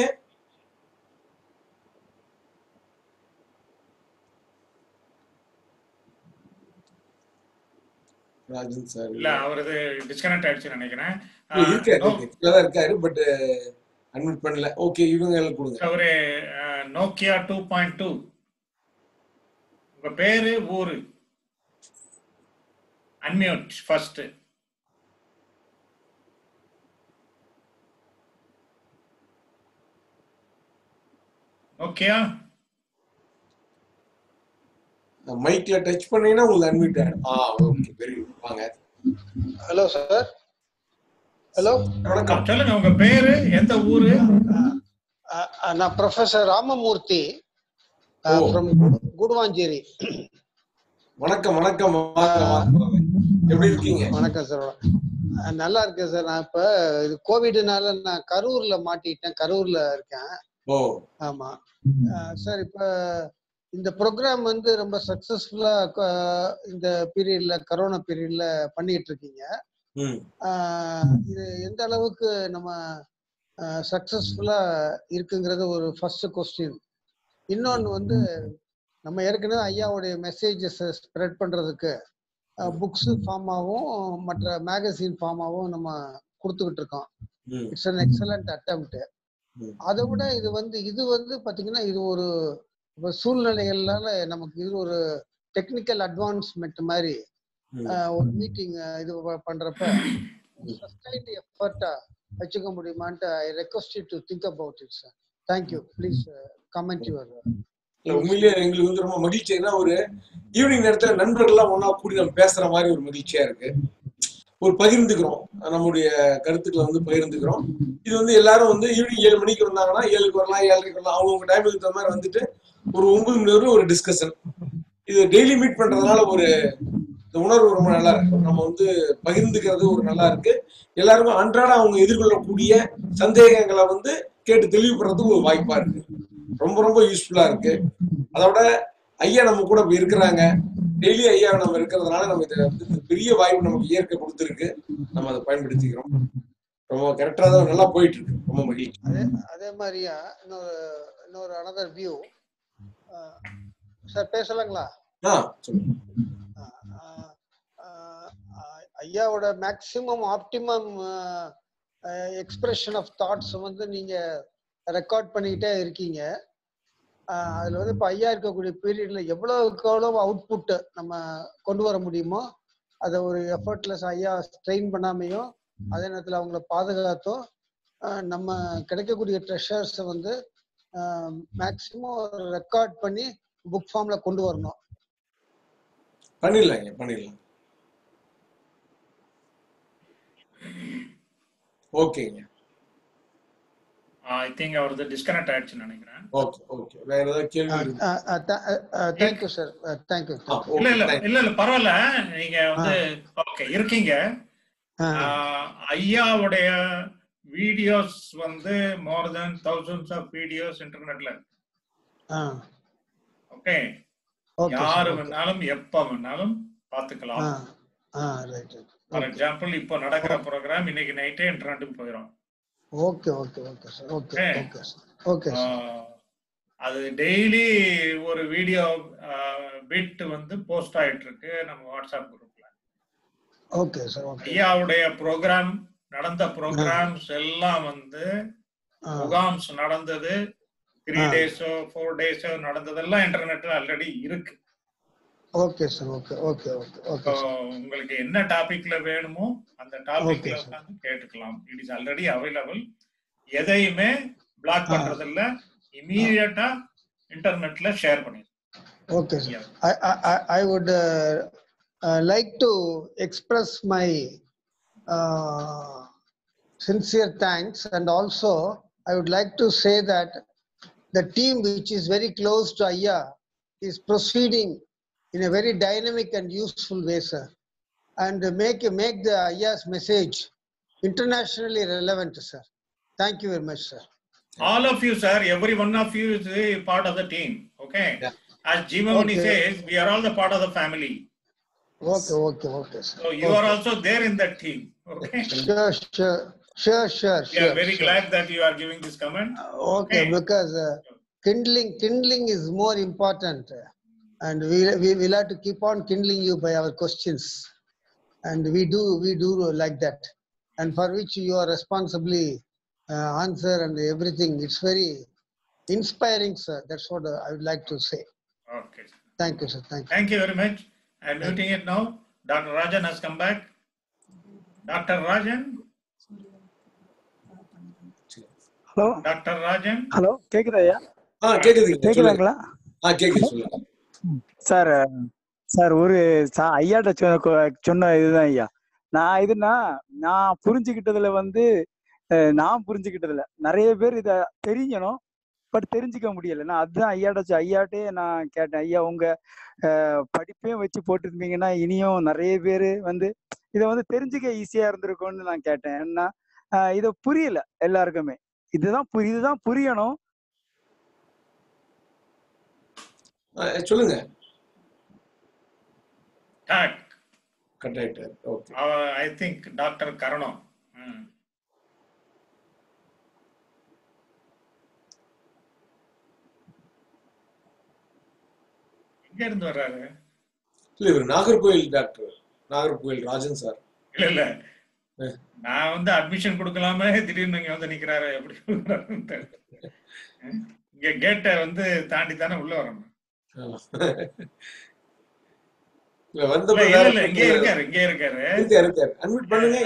ராஜன் சார் இல்ல, அவரது டிஸ்கனெக்ட் ஆயிடுச்சுன்னு நினைக்கிறேன். இருக்காரு பட் அன்மியூட் பண்ணல. ஓகே, இவங்க கொடுங்க. அவரு நோக்கியா 2.2. உங்க பேரு ஊரு அன்மியூட் ஃபர்ஸ்ட். நோக்கியா மைக்ல டச் பண்ணீங்கன்னா உங்களுக்கு அன்மியூட் ஆயிடும். Okay, very good. வாங்க. Hello sir. ஹலோ, வணக்கம். சொல்லுங்க, உங்க பேரு, எந்த ஊரு? நான் ப்ரொஃபசர் ராமமூர்த்தி ஃப்ரம் குடுவாஞ்சேரி. வணக்கம் வணக்கம். எப்படி இருக்கீங்க? வணக்கம் சார். நல்லா இருக்கேன் சார். நான் இப்ப இது கோவிட்னால நான் கரூர்ல மாட்டிட்டேன். கரூர்ல இருக்கேன். ஆமா சார். இப்ப இந்த ப்ரோக்ராம் வந்து ரொம்ப சக்சஸ்ஃபுல்லா இந்த பீரியட்ல, கரோனா பீரியட்ல பண்ணிட்டு இருக்கீங்க. இது எந்த அளவுக்கு நம்ம சக்சஸ்ஃபுல்லா இருக்குங்கிறது ஒரு ஃபர்ஸ்ட் கொஸ்டின். இன்னொன்னு வந்து, நம்ம ஏற்கனவே ஐயாவுடைய மெசேஜஸ் ஸ்ப்ரெட் பண்றதுக்கு புக்ஸ் ஃபார்மாவும் மற்ற மேகசின் ஃபார்மாவும் நம்ம கொடுத்துக்கிட்டு இருக்கோம். It's an excellent attempt. அதை விட இது வந்து பாத்தீங்கன்னா, இது ஒரு சூழ்நிலைகள்னால நமக்கு இது ஒரு டெக்னிக்கல் அட்வான்ஸ்மெண்ட் மாதிரி ஒரு மீட்டிங் இது பண்றப்ப சஸ்டைன்ட் எஃபர்ட்டா வச்சுக்க முடியுமான்ட்டு I request you to think about it sir. Thank you. Please comment your. உண்மையிலேயே எங்களுக்கு வந்து ரொம்ப மகிழ்ச்சி. ஏன்னா ஒரு ஈவினிங் நேரத்துல நண்பர்கள்லாம் ஒன்னா கூடி நம்ம பேசுற மாதிரி ஒரு மகிழ்ச்சியா இருக்கு. ஒரு பகிர்ந்துக்கிறோம், நம்முடைய கருத்துக்களை வந்து பகிர்ந்துக்கிறோம். இது வந்து எல்லாரும் வந்து ஈவினிங் 7 மணிக்கு வந்தாங்கன்னா 7க்கு வரலாம், 7:30க்கு வரலாம். அவங்கவுங்க டைமுக்கு தகுந்த மாதிரி வந்துட்டு ஒரு 9 மணி வரை ஒரு டிஸ்கஷன். இது டெய்லி மீட் பண்றதுனால ஒரு உணர்வு ரொம்ப நல்லா இருக்கு. நம்ம வந்து பகிர்ந்துக்கிறது ஒரு நல்லா இருக்கு. எல்லாருக்கும் அன்றாட அவங்க எதிர்கொள்ளக்கூடிய சந்தேகங்களை வந்து கேட்டு தெளிவுபடுறதுக்கு ஒரு வாய்ப்பா இருக்கு. ரொம்ப ரொம்ப யூஸ்ஃபுல்லா இருக்கு. அதோட ஐயா நம்ம கூட இருக்கிறாங்க. டெய்லி ஐயா நம்ம இருக்கிறதுனால நம்ம இதை வந்து பெரிய வாய்ப்பு நமக்கு இயற்கை கொடுத்துருக்கு. நம்ம அதை பயன்படுத்திக்கிறோம். ரொம்ப கரெக்டா தான் நல்லா போயிட்டு இருக்கு. ரொம்ப மகிழ்ச்சி. அதே மாதிரியா இன்னொரு அனதர் வியூ சார், பேசலாங்களா? ஐயாவோட maximum optimum expression of thoughts வந்து நீங்க ரெக்கார்ட் பண்ணிக்கிட்டே இருக்கீங்க. அதுல வந்து இப்ப ஐயா இருக்கக்கூடிய பீரியட்ல எவ்வளவுக்கு எவ்வளவு அவுட்புட் நம்ம கொண்டு வர முடியுமோ அதை ஒரு எஃபர்ட்லெஸ் ஐயா ஸ்ட்ரெயின் பண்ணாமையும் அதே நேரத்துல அவங்கள பாதுகாத்தோ நம்ம கிடைக்கக்கூடிய ட்ரெஷர்ஸை வந்து மேக்சிமம் ரெக்கார்ட் பண்ணி புக் ஃபார்ம்ல கொண்டு வரணும். பண்ணிடலாம். ஓகேங்க. ஐ திங்க் அவரது டிஸ்கனெக்ட் ஆயிடுச்சுன்னு நினைக்கிறேன். ஓகே. வேற ஏதாவது கேள்வி? Thank you sir. Thank you. இல்ல பரவாயில்ல. நீங்க வந்து ஓகே இருக்கீங்க. ஐயாவுடைய வீடியோஸ் வந்து more than thousands of videos இன்டர்நெட்ல. ஓகே, யாரு வேணாலும் எப்ப வேணாலும் பாத்துக்கலாம். ஃபார் எக்ஸாம்பிள் இப்போ நடக்கிற ப்ரோக்ராம் இன்னைக்கு நைட்டே இன்டர்நெட்டுக்கு போயிடும். ஓகே. அது டெய்லி ஒரு வீடியோ பிட் வந்து போஸ்ட் ஆயிட்டு இருக்கு நம்ம வாட்ஸ்அப் குரூப்ல. Okay sir. ஐயாவுடைய ப்ரோக்ராம் நடந்த ப்ரோக்ராம்ஸ் எல்லாம் வந்து முகாம்ஸ் நடந்தது 3 days 4 days நடந்ததெல்லாம் இன்டர்நெட்ல ஆல்ரெடி இருக்கு. Okay sir. ஓகே. உங்களுக்கு என்ன டாபிக்ல வேணுமோ அந்த டாபிக்ல உட்கார்ந்து கேட்டுக்கலாம். It is already available. எதையுமே பிளாக் பண்றது இல்ல, இமிடியேட்டா இன்டர்நெட்ல ஷேர் பண்ணி. Okay sir. I would like to express my sincere thanks, and also I would like to say that the team which is very close to Ayya is proceeding in a very dynamic and useful way, sir, and make the Ayya's message internationally relevant, sir. Thank you very much, sir. All of you, sir, every one of you is a part of the team. Okay. Yeah. As Jivamani Okay. says, we are all the part of the family. Okay, sir. So you are also there in that team. Okay. Sure. We are very glad that you are giving this comment. Okay, because kindling is more important, and we will have to keep on kindling you by our questions, and we do like that, and for which you are responsibly answer and everything. It's very inspiring, sir. That's what I would like to say. Okay. Thank you, sir. Thank you. Thank you very much. I'm muting it now. Dr. Rajan has come back. Dr. Rajan. Hello doctor Rajan. Hello கேக்குதா ஐயா? கேக்குதுங்களா? கேக்குது சொல்லுங்க sir. Sir ஒரு ஐயாட்ட சொன்ன இதுதான் ஐயா. நான் புரிஞ்சுக்கிட்டதுல நான் புரிஞ்சுக்கிட்டதுல நிறைய பேர் இத தெரியணும், பட் தெரிஞ்சுக்க முடியல. நான் அதுதான் ஐயாட்டே நான் கேட்டேன். ஐயா உங்க படிப்பையும் வச்சு போட்டிருந்தீங்கன்னா இனியும் நிறைய பேர் இதை தெரிஞ்சுக்க ஈஸியா இருந்திருக்கும்னு நான் கேட்டேன். ஏன்னா இத புரியல எல்லாருக்குமே. இதுதான் புரியணும். சொல்லுங்க. I think Dr. Karano. எங்க இருந்து வர்றாரு? இல்ல இவர் நாகர்கோயில் டாக்டர், நாகர்கோயில் ராஜன் சார். இல்ல நான் அட்மிஷன் கொடுக்கலாமே திடீர்னு இங்க நிக்கிறாரு. எப்படி இங்க கேட்ட தாண்டி தானே உள்ள வரணும். இங்கே இருக்காரு. அட்மிட் பண்ணுங்க.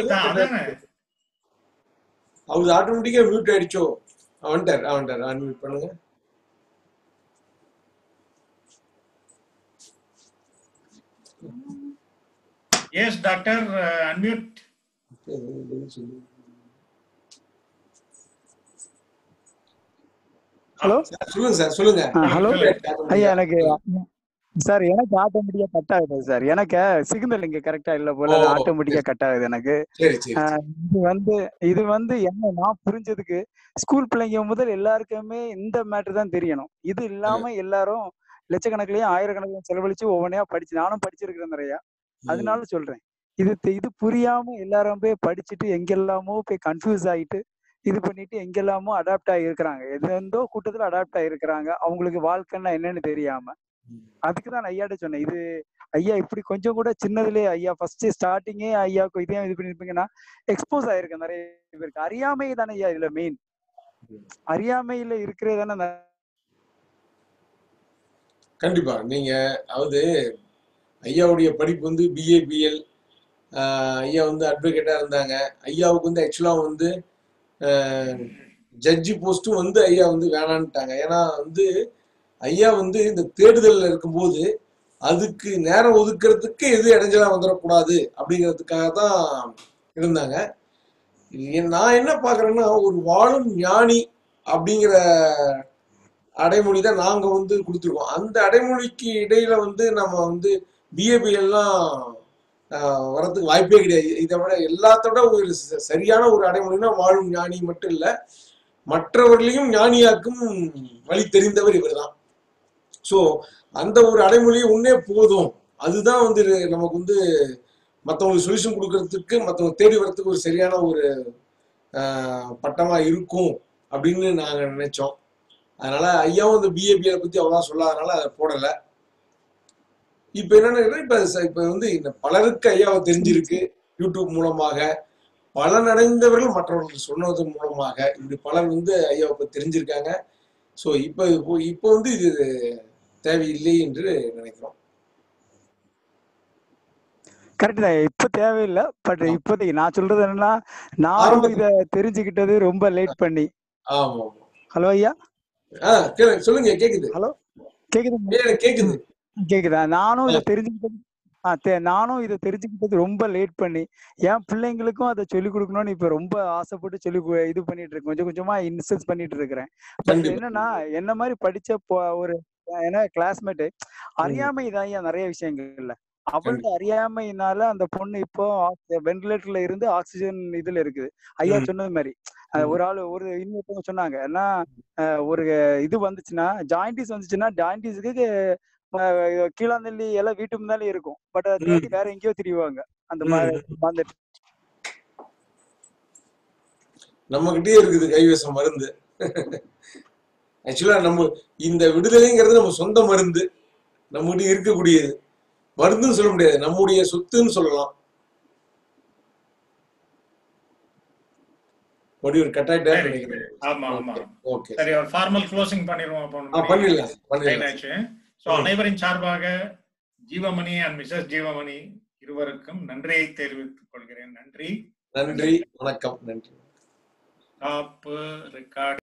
அவரு ஆட்டோமேட்டிக்கா மியூட் ஆயிடுச்சோ. அவன்ட்டார் அட்மிட் பண்ணுங்க. Yes, doctor, unmute. ஹலோ சொல்லுங்க. ஹலோ ஐயா, எனக்கு ஆட்டோமேட்டிக்கா கட் ஆகுது சார். எனக்கு சிக்னல் இங்க கரெக்டா இல்ல போல, ஆட்டோமேட்டிக்கா கட் ஆகுது எனக்கு. இது என்ன நான் புரிஞ்சதுக்கு ஸ்கூல் பிள்ளைங்க முதல் எல்லாருக்குமே இந்த மேட்டர் தான் தெரியணும். இது இல்லாம எல்லாரும் லட்சக்கணக்கிலையும் ஆயிரக்கணக்கிலையும் செலவழிச்சு ஒவ்வொன்றையா படிச்சு, நானும் படிச்சிருக்கிறேன் நிறையா. அதனால சொல்றேன், இது புரியாம எல்லாரும் போய் படிச்சுட்டு எங்கெல்லாமோ போய் கன்ஃபியூஸ் ஆயிட்டு இது பண்ணிட்டு எங்கெல்லாமோ அடாப்ட் ஆகிருக்கிறாங்க. எந்தோ கூட்டத்துல அடாப்ட் ஆகிருக்கிறாங்க, அவங்களுக்கு வாழ்க்கைன்னா என்னன்னு தெரியாம. அதுக்குதான் நான் ஐயாட்ட சொன்னேன், இது ஐயா இப்படி கொஞ்சம் கூட சின்னதுலயே ஐயா ஃபர்ஸ்ட் ஸ்டார்டிங்கே ஐயாவுக்கு இதே இது பண்ணிருப்பீங்கன்னா எக்ஸ்போஸ் ஆயிருக்கேன் நிறைய பேருக்கு. அறியாமை தானே ஐயா இதுல மெயின். அறியாமையில இருக்கிறது தானே. கண்டிப்பா நீங்க ஐயாவுடைய படிப்பு பிஏ பிஎல். ஐயா அட்வொகேட்டா இருந்தாங்க. ஐயாவுக்கு ஆக்சுவலா ஜட்ஜி போஸ்டும் ஐயா வேணான்ட்டாங்க. ஏன்னா ஐயா இந்த தேடுதல்ல இருக்கும்போது அதுக்கு நேரம் ஒதுக்குறதுக்கு எது இடைஞ்சலா வந்துடக்கூடாது அப்படிங்கிறதுக்காக தான் இருந்தாங்க. நான் என்ன பாக்குறேன்னா, ஒரு வாழும் ஞானி அப்படிங்கிற அடைமொழி தான் நாங்க கொடுத்துருக்கோம். அந்த அடைமொழிக்கு இடையில நம்ம பிஏபிஎல்லாம் வரதுக்கு வாய்ப்பே கிடையாது. இதை விட எல்லாத்தோட ஒரு சரியான ஒரு அடைமொழினா வாழும் ஞானி மட்டும் இல்ல, மற்றவர்களையும் ஞானியாக்கும் வழி தெரிந்தவர் இவர் தான். ஸோ அந்த ஒரு அடைமொழியை உன்னே போதும். அதுதான் நமக்கு மற்றவங்களுக்கு சொல்யூஷன் கொடுக்கறதுக்கு, மற்றவங்க தேடி வரத்துக்கு ஒரு சரியான ஒரு பட்டமா இருக்கும் அப்படின்னு நாங்க நினைச்சோம். அதனால ஐயாவும் பிஏபியை பத்தி அவ்வளோ சொல்லாதனால அதை போடல. இப்ப என்னன்னா, இப்ப இந்த பலருக்கு ஐயாவை தெரிஞ்சிருக்கு யூடியூப் மூலமாக, பலனடைந்தவர்கள் மற்றவர்கள் சொன்னது மூலமாக, இப்படி பலர் ஐயாவை பத்தி தெரிஞ்சிருக்காங்க. ஸோ இப்போ இது தேவையில்லை என்று நினைக்கிறோம். கரெக்ட் தான், இப்ப தேவையில்லை. பட் இப்போதைக்கு நான் சொல்றது என்னன்னா, நான் இத தெரிஞ்சுக்கிட்டது ரொம்ப லேட் பண்ணி. ஆமா. ஹலோ ஐயா, சொல்லுங்க. கேக்குது. ஹலோ கேக்குது. கேக்குது. கேக்குதா? நானும் இதை தெரிஞ்சுக்கிட்டது நானும் இதை தெரிஞ்சுக்கிட்டது ரொம்ப லேட் பண்ணி என் பிள்ளைங்களுக்கும் அதை சொல்லிக் கொடுக்கணும்னு இப்ப ரொம்ப ஆசைப்பட்டு இது பண்ணிட்டு இருக்கேன். கொஞ்சம் கொஞ்சமா இன்சல்ட் பண்ணிட்டு இருக்கிறேன். பட் என்னன்னா என்ன மாதிரி படிச்ச ஒரு ஏன்னா கிளாஸ்மேட் அறியாமை தான் நிறைய விஷயங்கள்ல அவளோட அறியாமையினால அந்த பொண்ணு இப்போ வென்டிலேட்டர்ல இருந்து ஆக்சிஜன் இதுல இருக்குது. ஐயா சொன்னது மாதிரி ஒரு ஆளு இன்னொருத்தவங்க சொன்னாங்க ஏன்னா ஒரு இது வந்துச்சுன்னா ஜாயிண்டிஸ் வந்துச்சுன்னா ஜாயிண்டிஸுக்கு கீழாந்தள்ளி எல்லாம் வீட்டு முன்னாலே இருக்கும். பட் அது வேற எங்கேயோ திரிவாங்க. அந்த மாதிரி நம்ம கிட்டே இருக்குது கைவசம் மருந்து. ஆக்சுவலா நம்ம இந்த விடுதலைங்கிறது நம்ம சொந்த மருந்து, நம்மகிட்ட இருக்கக்கூடியது. மருந்துன்னு சொல்ல முடியாது, நம்முடைய சொத்துன்னு சொல்லலாம். ஒரு கட்டாயிட்டா நினைக்கிறேன். ஆமா ஆமா ஓகே சரி, ஒரு ஃபார்மல் க்ளோசிங் பண்ணிடுவோம். அப்போ பண்ணிடலாம். சோ அனைவரின் சார்பாக ஜீவமணி அண்ட் மிஸ்ஸஸ் ஜீவமணி இருவருக்கும் நன்றியை தெரிவித்துக் கொள்கிறேன். நன்றி, நன்றி, வணக்கம். நன்றி. Top record